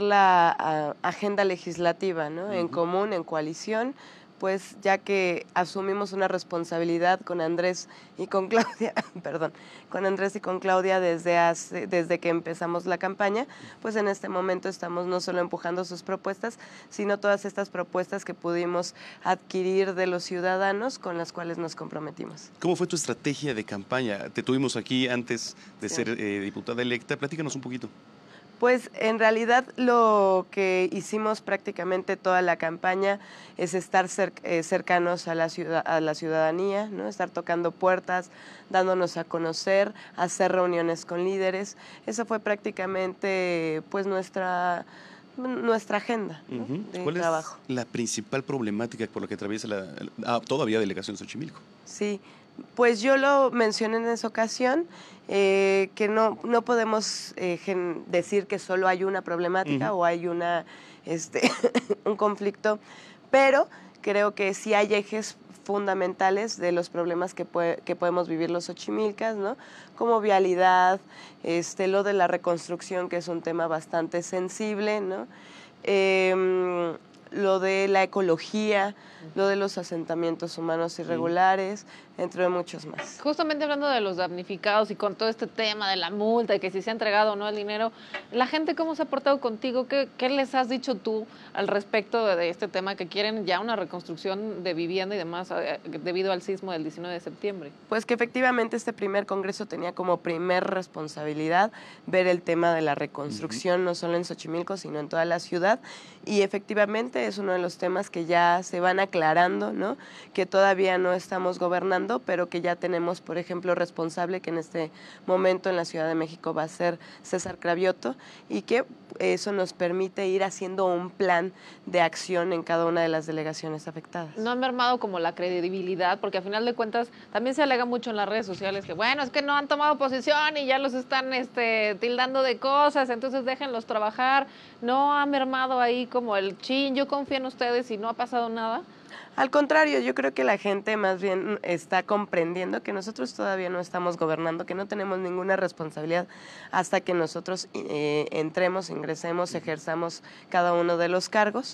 la agenda legislativa, ¿no? En común, en coalición, pues ya que asumimos una responsabilidad con Andrés y con Claudia, desde que empezamos la campaña, pues en este momento estamos no solo empujando sus propuestas, sino todas estas propuestas que pudimos adquirir de los ciudadanos con las cuales nos comprometimos. ¿Cómo fue tu estrategia de campaña? Te tuvimos aquí antes de ser diputada electa. Platícanos un poquito. Pues en realidad lo que hicimos prácticamente toda la campaña es estar cercanos a la ciudadanía, ¿no? Estar tocando puertas, dándonos a conocer, hacer reuniones con líderes. Eso fue prácticamente pues nuestra agenda, ¿no? De ¿Cuál trabajo. es la principal problemática por la que atraviesa todavía delegación Xochimilco? Sí, pues yo lo mencioné en esa ocasión, que no podemos decir que solo hay una problemática o hay un conflicto, pero creo que sí hay ejes fundamentales de los problemas que podemos vivir los xochimilcas, ¿no? Como vialidad, lo de la reconstrucción, que es un tema bastante sensible, ¿no? Lo de la ecología, lo de los asentamientos humanos irregulares, entre muchos más. Justamente hablando de los damnificados y con todo este tema de la multa y que si se ha entregado o no el dinero, ¿la gente cómo se ha portado contigo? ¿Qué les has dicho tú al respecto de este tema que quieren ya una reconstrucción de vivienda y demás debido al sismo del 19 de septiembre? Pues que efectivamente este primer congreso tenía como primer responsabilidad ver el tema de la reconstrucción, no solo en Xochimilco, sino en toda la ciudad, y efectivamente es uno de los temas que ya se van aclarando, ¿no? Que todavía no estamos gobernando, pero que ya tenemos, por ejemplo, responsable que en este momento en la Ciudad de México va a ser César Cravioto, y que eso nos permite ir haciendo un plan de acción en cada una de las delegaciones afectadas. ¿No han mermado como la credibilidad? Porque a final de cuentas también se alega mucho en las redes sociales que, bueno, es que no han tomado posición y ya los están tildando de cosas, entonces déjenlos trabajar. ¿No ha mermado ahí como el chin, yo confío en ustedes y no ha pasado nada? Al contrario, yo creo que la gente más bien está comprendiendo que nosotros todavía no estamos gobernando, que no tenemos ninguna responsabilidad hasta que nosotros entremos, ingresemos, ejerzamos cada uno de los cargos,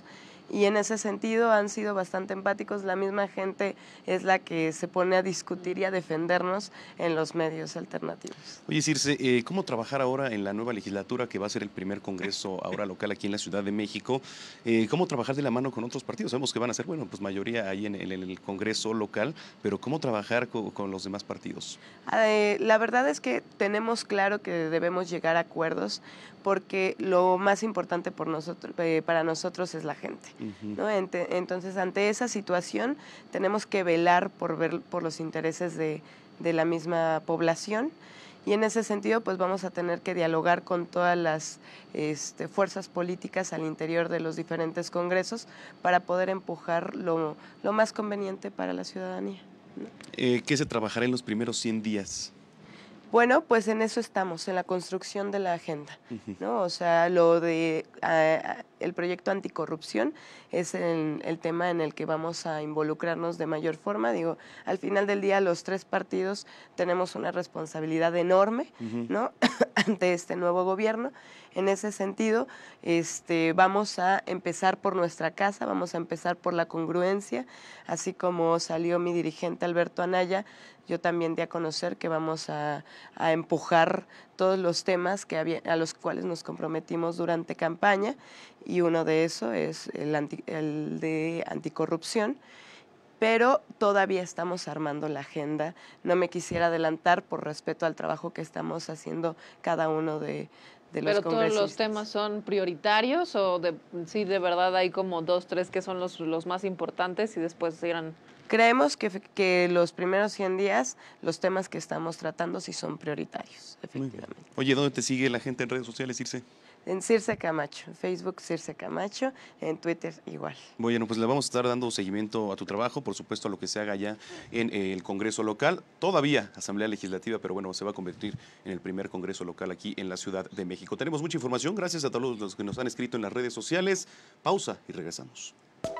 y en ese sentido han sido bastante empáticos. La misma gente es la que se pone a discutir y a defendernos en los medios alternativos. Oye, Circe, ¿cómo trabajar ahora en la nueva legislatura que va a ser el primer congreso ahora local aquí en la Ciudad de México? ¿Cómo trabajar de la mano con otros partidos? Sabemos que van a ser, bueno, pues mayoría ahí en el congreso local, pero ¿cómo trabajar con los demás partidos? La verdad es que tenemos claro que debemos llegar a acuerdos, porque lo más importante para nosotros es la gente, ¿no? Entonces, ante esa situación, tenemos que velar por los intereses de la misma población, y en ese sentido, pues vamos a tener que dialogar con todas las fuerzas políticas al interior de los diferentes congresos para poder empujar lo más conveniente para la ciudadanía, ¿no? ¿Qué se trabajará en los primeros 100 días? Bueno, pues en eso estamos, en la construcción de la agenda, ¿no? O sea, lo de el proyecto anticorrupción es el tema en el que vamos a involucrarnos de mayor forma. Digo, al final del día los tres partidos tenemos una responsabilidad enorme, ¿no? Ante este nuevo gobierno. En ese sentido, vamos a empezar por nuestra casa, vamos a empezar por la congruencia, así como salió mi dirigente Alberto Anaya. Yo también di a conocer que vamos a empujar todos los temas a los cuales nos comprometimos durante campaña, y uno de esos es el de anticorrupción, pero todavía estamos armando la agenda. No me quisiera adelantar por respeto al trabajo que estamos haciendo cada uno de los congresistas. ¿Pero todos los temas son prioritarios o sí de verdad hay como 2, 3 que son los más importantes y después irán? Creemos que los primeros 100 días, los temas que estamos tratando sí son prioritarios, efectivamente. Oye, ¿dónde te sigue la gente en redes sociales, Circe? En Circe Camacho, en Facebook Circe Camacho, en Twitter igual. Bueno, pues le vamos a estar dando seguimiento a tu trabajo, por supuesto a lo que se haga ya en el Congreso local. Todavía Asamblea Legislativa, pero bueno, se va a convertir en el primer Congreso local aquí en la Ciudad de México. Tenemos mucha información, gracias a todos los que nos han escrito en las redes sociales. Pausa y regresamos.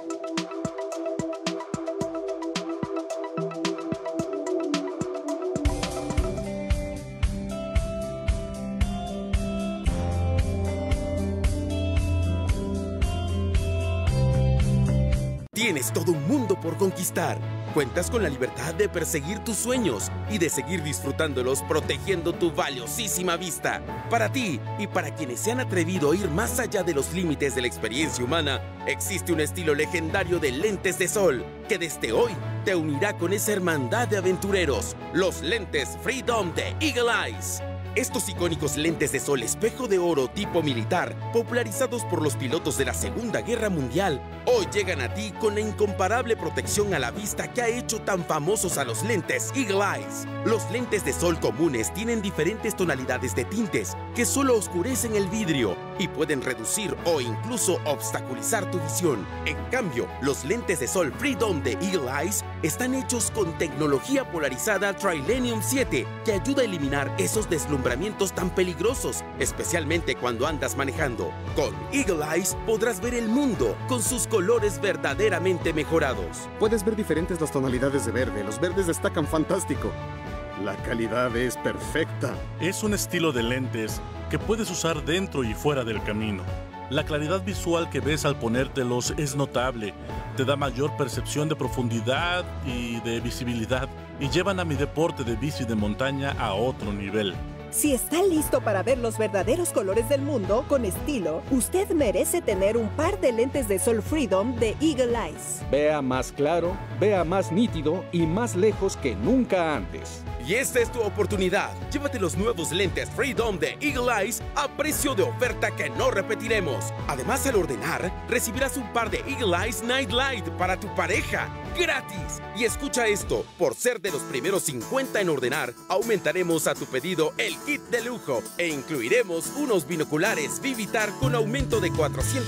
Tienes todo un mundo por conquistar. Cuentas con la libertad de perseguir tus sueños y de seguir disfrutándolos protegiendo tu valiosísima vista. Para ti y para quienes se han atrevido a ir más allá de los límites de la experiencia humana, existe un estilo legendario de lentes de sol que desde hoy te unirá con esa hermandad de aventureros, los lentes Freedom de Eagle Eyes. Estos icónicos lentes de sol espejo de oro tipo militar, popularizados por los pilotos de la Segunda Guerra Mundial, hoy llegan a ti con la incomparable protección a la vista que ha hecho tan famosos a los lentes Eagle Eyes. Los lentes de sol comunes tienen diferentes tonalidades de tintes que solo oscurecen el vidrio y pueden reducir o incluso obstaculizar tu visión. En cambio, los lentes de sol Freedom de Eagle Eyes están hechos con tecnología polarizada Trilenium 7 que ayuda a eliminar esos deslumbramientos tan peligrosos, especialmente cuando andas manejando. Con Eagle Eyes podrás ver el mundo con sus colores verdaderamente mejorados. Puedes ver diferentes las tonalidades de verde. Los verdes destacan fantástico. La calidad es perfecta. Es un estilo de lentes que puedes usar dentro y fuera del camino. La claridad visual que ves al ponértelos es notable, te da mayor percepción de profundidad y de visibilidad y llevan a mi deporte de bici de montaña a otro nivel. Si está listo para ver los verdaderos colores del mundo con estilo, usted merece tener un par de lentes de sol Freedom de Eagle Eyes. Vea más claro, vea más nítido y más lejos que nunca antes. Y esta es tu oportunidad. Llévate los nuevos lentes Freedom de Eagle Eyes a precio de oferta que no repetiremos. Además, al ordenar, recibirás un par de Eagle Eyes Night Light para tu pareja, gratis. Y escucha esto, por ser de los primeros 50 en ordenar, aumentaremos a tu pedido el kit de lujo e incluiremos unos binoculares Vivitar con aumento de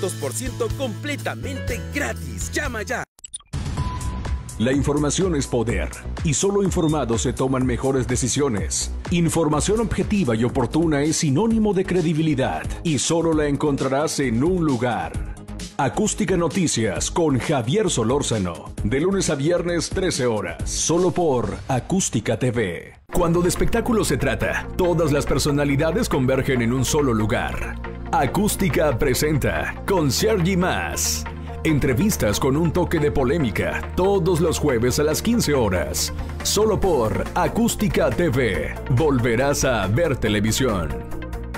400% completamente gratis. Llama ya. La información es poder, y solo informados se toman mejores decisiones. Información objetiva y oportuna es sinónimo de credibilidad, y solo la encontrarás en un lugar. Acústica Noticias con Javier Solórzano, de lunes a viernes 13 horas, solo por Acústica TV. Cuando de espectáculos se trata, todas las personalidades convergen en un solo lugar. Acústica presenta Concierge y más. Entrevistas con un toque de polémica, todos los jueves a las 15 horas. Solo por Acústica TV. Volverás a ver televisión.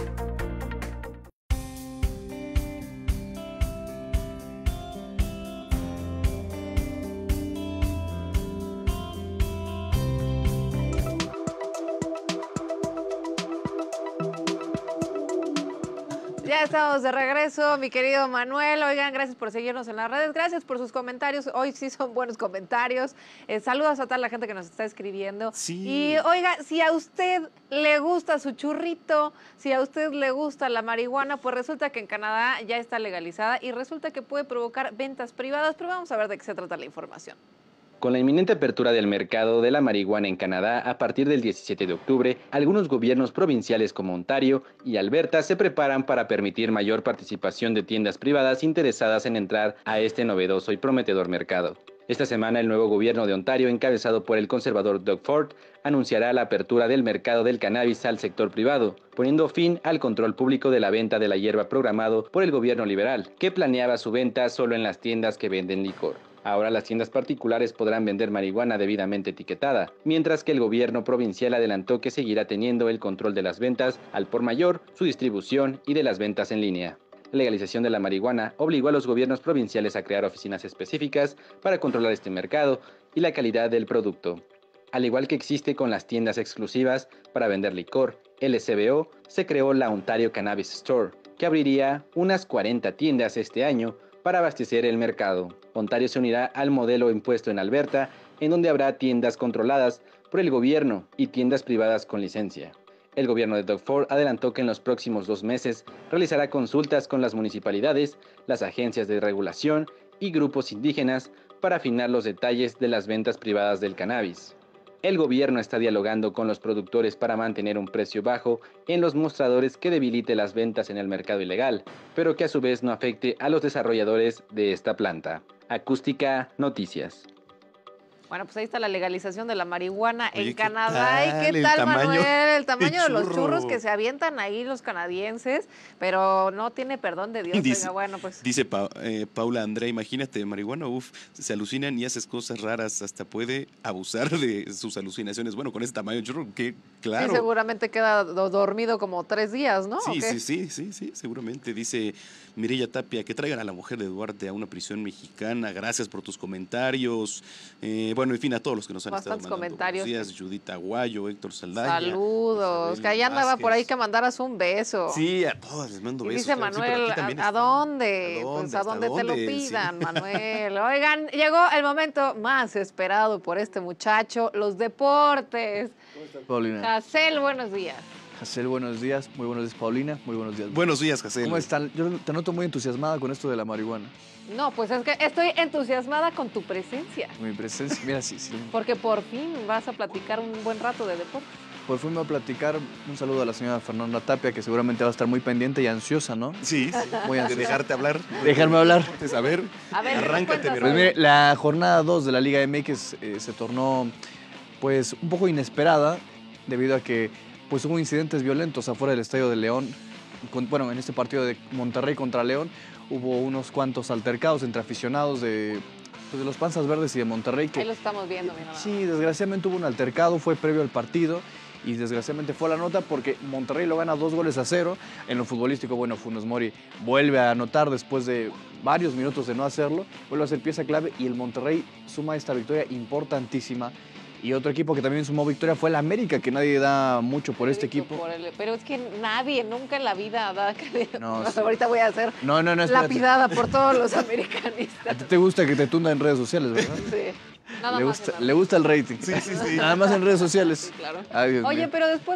Ya estamos de regreso, mi querido Manuel. Oigan, gracias por seguirnos en las redes, gracias por sus comentarios. Hoy sí son buenos comentarios. Saludos a toda la gente que nos está escribiendo. Sí. Y oiga, si a usted le gusta su churrito, si a usted le gusta la marihuana, pues resulta que en Canadá ya está legalizada y resulta que puede provocar ventas privadas, pero vamos a ver de qué se trata la información. Con la inminente apertura del mercado de la marihuana en Canadá a partir del 17 de octubre, algunos gobiernos provinciales como Ontario y Alberta se preparan para permitir mayor participación de tiendas privadas interesadas en entrar a este novedoso y prometedor mercado. Esta semana el nuevo gobierno de Ontario, encabezado por el conservador Doug Ford, anunciará la apertura del mercado del cannabis al sector privado, poniendo fin al control público de la venta de la hierba programado por el gobierno liberal, que planeaba su venta solo en las tiendas que venden licor. Ahora las tiendas particulares podrán vender marihuana debidamente etiquetada, mientras que el gobierno provincial adelantó que seguirá teniendo el control de las ventas al por mayor, su distribución y de las ventas en línea. La legalización de la marihuana obligó a los gobiernos provinciales a crear oficinas específicas para controlar este mercado y la calidad del producto. Al igual que existe con las tiendas exclusivas para vender licor, LCBO, se creó la Ontario Cannabis Store, que abriría unas 40 tiendas este año para abastecer el mercado. Ontario se unirá al modelo impuesto en Alberta, en donde habrá tiendas controladas por el gobierno y tiendas privadas con licencia. El gobierno de Doug Ford adelantó que en los próximos 2 meses realizará consultas con las municipalidades, las agencias de regulación y grupos indígenas para afinar los detalles de las ventas privadas del cannabis. El gobierno está dialogando con los productores para mantener un precio bajo en los mostradores que debilite las ventas en el mercado ilegal, pero que a su vez no afecte a los desarrolladores de esta planta. Acústica Noticias. Bueno, pues ahí está la legalización de la marihuana en Oye, Canadá. ¿Y qué tal, Manuel? El tamaño de los churros que se avientan ahí los canadienses, pero no tiene perdón de Dios. Dice, bueno, pues. Dice Paula Andrea, imagínate, marihuana, se alucinan y haces cosas raras, hasta puede abusar de sus alucinaciones. Bueno, con ese tamaño de churro, que claro. Sí, seguramente queda dormido como 3 días, ¿no? Sí, seguramente. Dice Mireya Tapia, que traigan a la mujer de Duarte a una prisión mexicana. Gracias por tus comentarios. Bueno, en fin, a todos los que nos han estado mandando comentarios. Buenos días, Judith Aguayo, Héctor Saldaya. Saludos, que ahí andaba por ahí que mandaras un beso. Sí, a todos les mando besos. Y dice Manuel, ¿a dónde? Pues a donde te lo pidan, sí. Manuel. Oigan, llegó el momento más esperado por este muchacho, los deportes. ¿Cómo estás, Paulina? Jacel, buenos días. Jacel, buenos días. Muy buenos días, Paulina. Muy buenos días. Buenos días, Jacel. ¿Cómo están? Yo te noto muy entusiasmada con esto de la marihuana. No, pues es que estoy entusiasmada con tu presencia. Mi presencia, mira, sí. Porque por fin vas a platicar un buen rato de deporte. Por fin me va a platicar. Un saludo a la señora Fernanda Tapia, que seguramente va a estar muy pendiente y ansiosa, ¿no? Sí. Muy ansiosa. De dejarte hablar. Dejarme hablar. A ver, arráncate, mi Pues mire, la jornada 2 de la Liga MX se tornó pues un poco inesperada debido a que pues hubo incidentes violentos afuera del Estadio de León. Bueno, en este partido de Monterrey contra León hubo unos cuantos altercados entre aficionados de los Panzas Verdes y de Monterrey. Ahí lo estamos viendo, mi mamá. Sí, desgraciadamente hubo un altercado, fue previo al partido y desgraciadamente fue a la nota porque Monterrey lo gana 2-0. En lo futbolístico, bueno, Funes Mori vuelve a anotar después de varios minutos de no hacerlo, vuelve a ser pieza clave y el Monterrey suma esta victoria importantísima. Y otro equipo que también sumó victoria fue el América, que nadie da mucho por este equipo. Pero es que nadie, nunca en la vida da crédito. No, sí. Ahorita voy a ser lapidada por todos los americanistas. A ti te gusta que te tunda en redes sociales, ¿verdad? Sí. Nada más. Le gusta el rating. Sí. Nada más en redes sociales. Sí, claro. Ay, Dios Oye, mío. pero después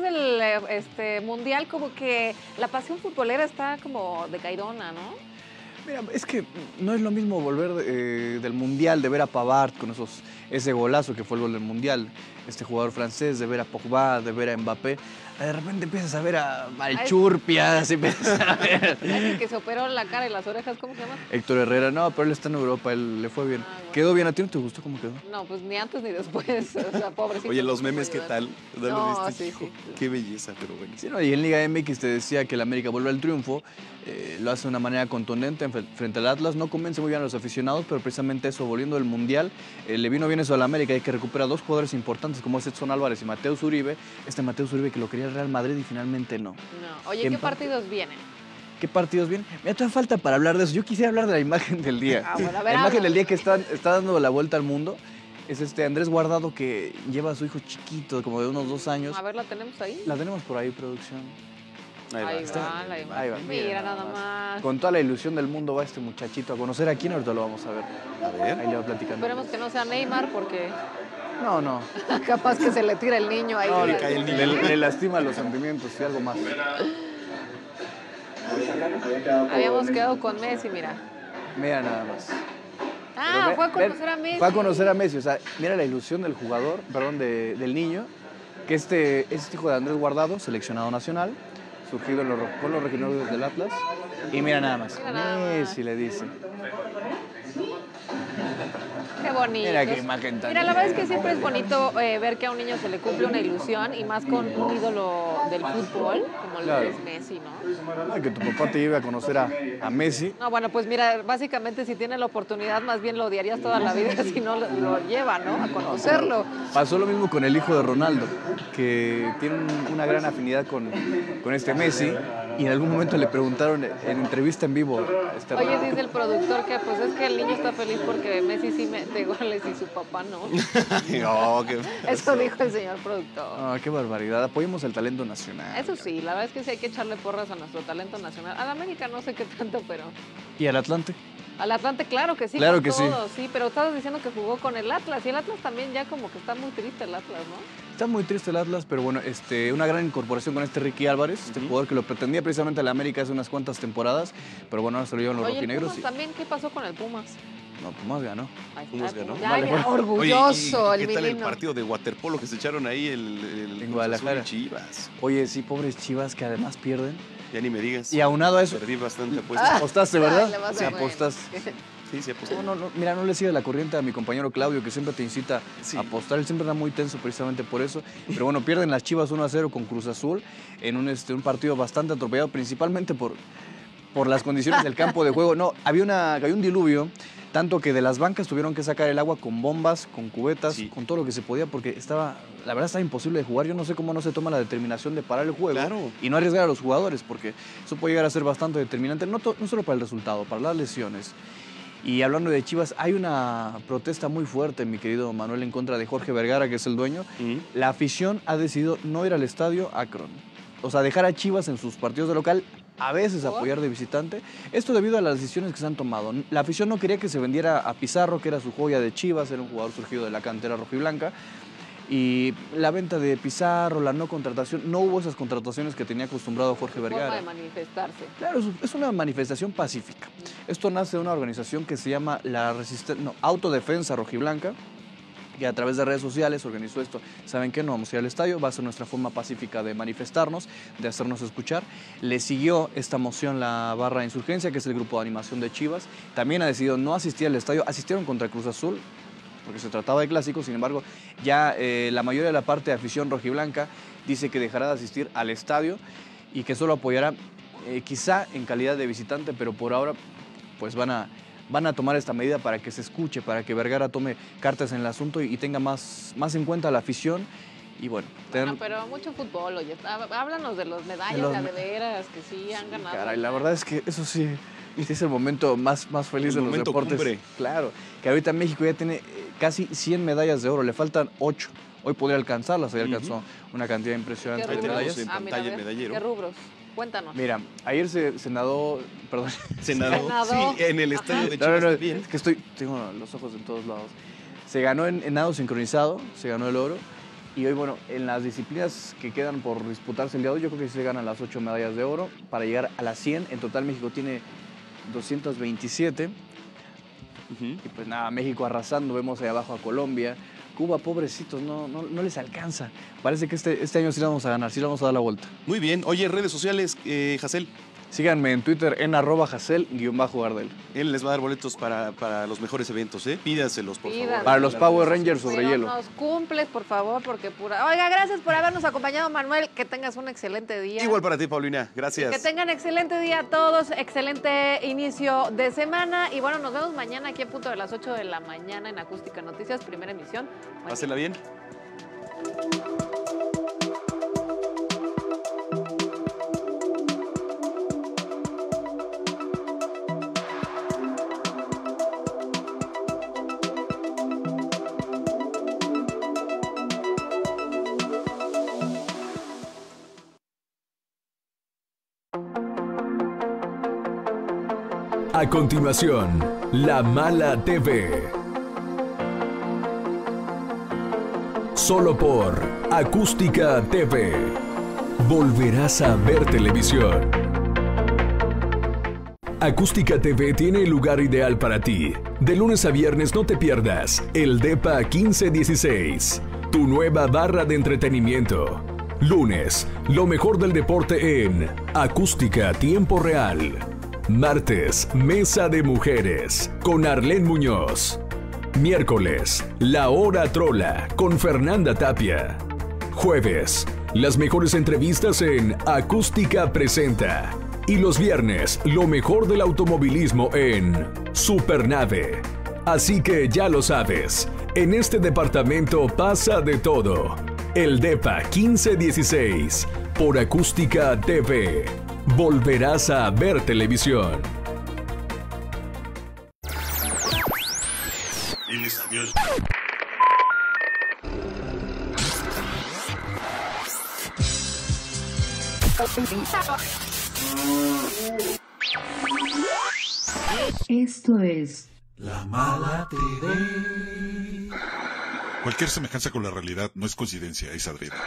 del Mundial, como que la pasión futbolera está como decaidona, ¿no? Mira, es que no es lo mismo volver del Mundial, de ver a Pavard con ese golazo que fue el gol del Mundial. este jugador francés, de ver a Pogba, de ver a Mbappé. De repente empiezas a ver a Malchurpias, empiezas a ver... ¿El que se operó la cara y las orejas, cómo se llama? Héctor Herrera, no, pero él está en Europa, él le fue bien. Bueno. ¿Quedó bien? ¿A ti no te gustó cómo quedó? No, pues ni antes ni después, o sea, pobrecito. Oye, los memes, ¿qué tal? No, sí. Qué belleza, pero bueno. Sí, no, y en Liga MX te decía que el América vuelve al triunfo, lo hace de una manera contundente frente al Atlas, no convence muy bien a los aficionados, pero precisamente eso, volviendo del Mundial, le vino bien eso al América, hay que recuperar 2 jugadores importantes como es Edson Álvarez y Mateus Uribe, Mateus Uribe que lo quería el Real Madrid y finalmente no. Oye, ¿qué partidos vienen? ¿Qué partidos vienen? Me da falta para hablar de eso, yo quisiera hablar de la imagen del día. Bueno, a ver, la imagen del día que está dando la vuelta al mundo. Es Andrés Guardado que lleva a su hijo chiquito, como de unos 2 años. A ver, ¿la tenemos ahí? La tenemos por ahí, producción. Ahí va. Mira nada más. Con toda la ilusión del mundo va este muchachito a conocer a quién, ahorita lo vamos a ver. A ver. Ahí le va platicando. Esperemos que no sea Neymar porque... No. Capaz que se le tira el niño ahí. No, le lastima los sentimientos y algo más. Habíamos quedado con Messi, mira. Mira nada más. Fue a conocer a Messi. Fue a conocer a Messi, o sea, mira la ilusión del jugador, perdón, del niño, que es hijo de Andrés Guardado, seleccionado nacional, surgido con los regionales del Atlas. Y mira nada más, Messi le dice. Qué bonito. Mira qué imagen tan... Mira, la verdad es que siempre es bonito ver que a un niño se le cumple una ilusión y más con un ídolo del fútbol, como lo es Messi, ¿no? Ay, que tu papá te lleve a conocer a Messi. No, bueno, pues mira, básicamente si tiene la oportunidad, más bien lo odiarías toda la vida si no lo lleva, ¿no? A conocerlo. Pasó lo mismo con el hijo de Ronaldo, que tiene una gran afinidad con este Messi. Y en algún momento le preguntaron en entrevista en vivo a Oye, dice el productor que pues es que el niño está feliz porque Messi sí mete goles y su papá no. Eso dijo el señor productor. Qué barbaridad. Apoyemos el talento nacional. Eso sí, la verdad es que sí hay que echarle porras a nuestro talento nacional. Al América no sé qué tanto, pero... ¿Y al Atlante? Al Atlante, claro que sí. Claro que todo, sí. Pero estabas diciendo que jugó con el Atlas. Y el Atlas también ya como que está muy triste el Atlas, ¿no? Está muy triste el Atlas, pero bueno, una gran incorporación con Ricky Álvarez, jugador que lo pretendía precisamente al América hace unas cuantas temporadas, pero bueno, ahora se lo llevan los rojinegros. Pumas también, ¿qué pasó con el Pumas? No, Pumas ganó. Pumas ganó. Orgulloso. Oye, ¿qué tal el partido de waterpolo que se echaron ahí en Guadalajara? Chivas. Oye, sí, pobres Chivas que además pierden. Ya ni me digas. Y aunado a eso... Perdí bastante apuestas. Apostaste, ¿verdad? Sí, apostaste. Sí, aposté. No, mira, no le sigue la corriente a mi compañero Claudio, que siempre te incita a apostar. Él siempre está muy tenso precisamente por eso. Pero bueno, pierden las Chivas 1-0 con Cruz Azul en un partido bastante atropellado, principalmente por las condiciones del campo de juego. No, cayó un diluvio, tanto que de las bancas tuvieron que sacar el agua con bombas, con cubetas, con todo lo que se podía, porque la verdad estaba imposible de jugar. Yo no sé cómo no se toma la determinación de parar el juego y no arriesgar a los jugadores, porque eso puede llegar a ser bastante determinante, no solo para el resultado, para las lesiones. Y hablando de Chivas, hay una protesta muy fuerte, mi querido Manuel, en contra de Jorge Vergara, que es el dueño. La afición ha decidido no ir al estadio Akron. O sea, dejar a Chivas en sus partidos de local, a veces apoyar de visitante. Esto debido a las decisiones que se han tomado. La afición no quería que se vendiera a Pizarro, que era su joya de Chivas, era un jugador surgido de la cantera rojiblanca. Y la venta de Pizarro, la no contratación, no hubo esas contrataciones que tenía acostumbrado Jorge Vergara. Forma de manifestarse. Claro, es una manifestación pacífica. Esto nace de una organización que se llama Autodefensa Rojiblanca, que a través de redes sociales organizó esto. ¿Saben qué? No vamos a ir al estadio, va a ser nuestra forma pacífica de manifestarnos, de hacernos escuchar. Le siguió esta moción la Barra de Insurgencia, que es el grupo de animación de Chivas. También ha decidido no asistir al estadio, asistieron contra Cruz Azul, porque se trataba de clásicos. Sin embargo, ya la mayoría de la parte de afición rojiblanca dice que dejará de asistir al estadio y que solo apoyará quizá en calidad de visitante, pero por ahora pues van a tomar esta medida para que se escuche, para que Vergara tome cartas en el asunto y tenga más en cuenta a la afición. Y bueno, pero mucho fútbol, oye. Háblanos de los medallas de veras, que sí han ganado. Caray, la verdad es que eso sí es el momento más feliz de los deportes. Cumbre. Claro, que ahorita México ya tiene casi 100 medallas de oro, le faltan 8. Hoy podría alcanzarlas, hoy alcanzó una cantidad impresionante de medallas. En pantalla el medallero. ¿Qué rubros? Cuéntanos. Mira, ayer se nadó, perdón. ¿Se nadó? Sí, en el estadio de Chivas también. Es que tengo los ojos en todos lados. Se ganó en nado sincronizado, se ganó el oro. Y hoy, bueno, en las disciplinas que quedan por disputarse el día de hoy, yo creo que se ganan las 8 medallas de oro para llegar a las 100. En total, México tiene 227. Y pues nada, México arrasando. Vemos ahí abajo a Colombia, Cuba, pobrecitos, no les alcanza. Parece que este año sí la vamos a ganar, sí la vamos a dar la vuelta. Muy bien. Oye, redes sociales, Hazel. Síganme en Twitter en @Hazel_Gardel. Él les va a dar boletos para los mejores eventos, ¿eh? Pídaselos, por favor. Para los Power Rangers sobre Pero hielo. nos cumples, por favor, porque pura... Oiga, gracias por habernos acompañado, Manuel. Que tengas un excelente día. Igual para ti, Paulina. Gracias. Que tengan excelente día a todos, excelente inicio de semana. Y bueno, nos vemos mañana aquí en punto de las 8 de la mañana en Acústica Noticias, primera emisión. Pásela bien. A continuación, La Mala TV. Solo por Acústica TV. Volverás a ver televisión. Acústica TV tiene el lugar ideal para ti. De lunes a viernes no te pierdas el DEPA 1516, tu nueva barra de entretenimiento. Lunes, lo mejor del deporte en Acústica Tiempo Real. Martes, Mesa de Mujeres, con Arlene Muñoz. Miércoles, La Hora Trola, con Fernanda Tapia. Jueves, las mejores entrevistas en Acústica Presenta. Y los viernes, lo mejor del automovilismo en Supernave. Así que ya lo sabes, en este departamento pasa de todo. El DEPA 1516, por Acústica TV. Volverás a ver televisión. Diles adiós. Esto es La Mala TV. Cualquier semejanza con la realidad no es coincidencia, es adrede.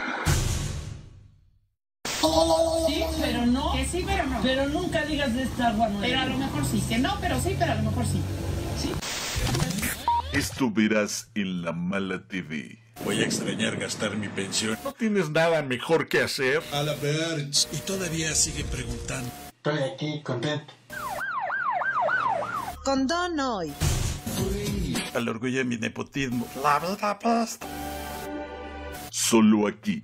Sí, pero no. Que sí, pero no. Pero nunca digas de esta agua nueva. Pero a lo mejor sí. Que no, pero sí, pero a lo mejor sí. Sí. Esto verás en La Mala TV. Voy a extrañar gastar mi pensión. ¿No tienes nada mejor que hacer? A la ver, y todavía sigue preguntando. Estoy aquí contento. Condón hoy. Al orgullo de mi nepotismo. La vida apesta. Solo aquí.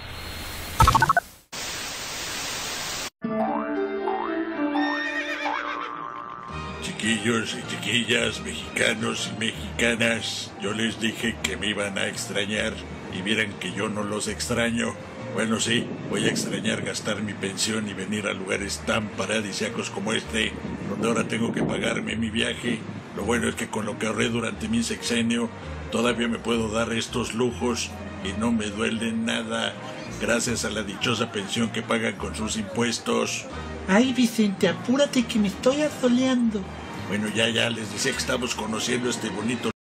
Chiquillos y chiquillas, mexicanos y mexicanas, yo les dije que me iban a extrañar y vieran que yo no los extraño. Bueno, sí, voy a extrañar gastar mi pensión y venir a lugares tan paradisíacos como este, donde ahora tengo que pagarme mi viaje. Lo bueno es que con lo que ahorré durante mi sexenio, todavía me puedo dar estos lujos y no me duele nada, gracias a la dichosa pensión que pagan con sus impuestos. Ay, Vicente, apúrate que me estoy asoleando. Bueno, ya les decía que estamos conociendo este bonito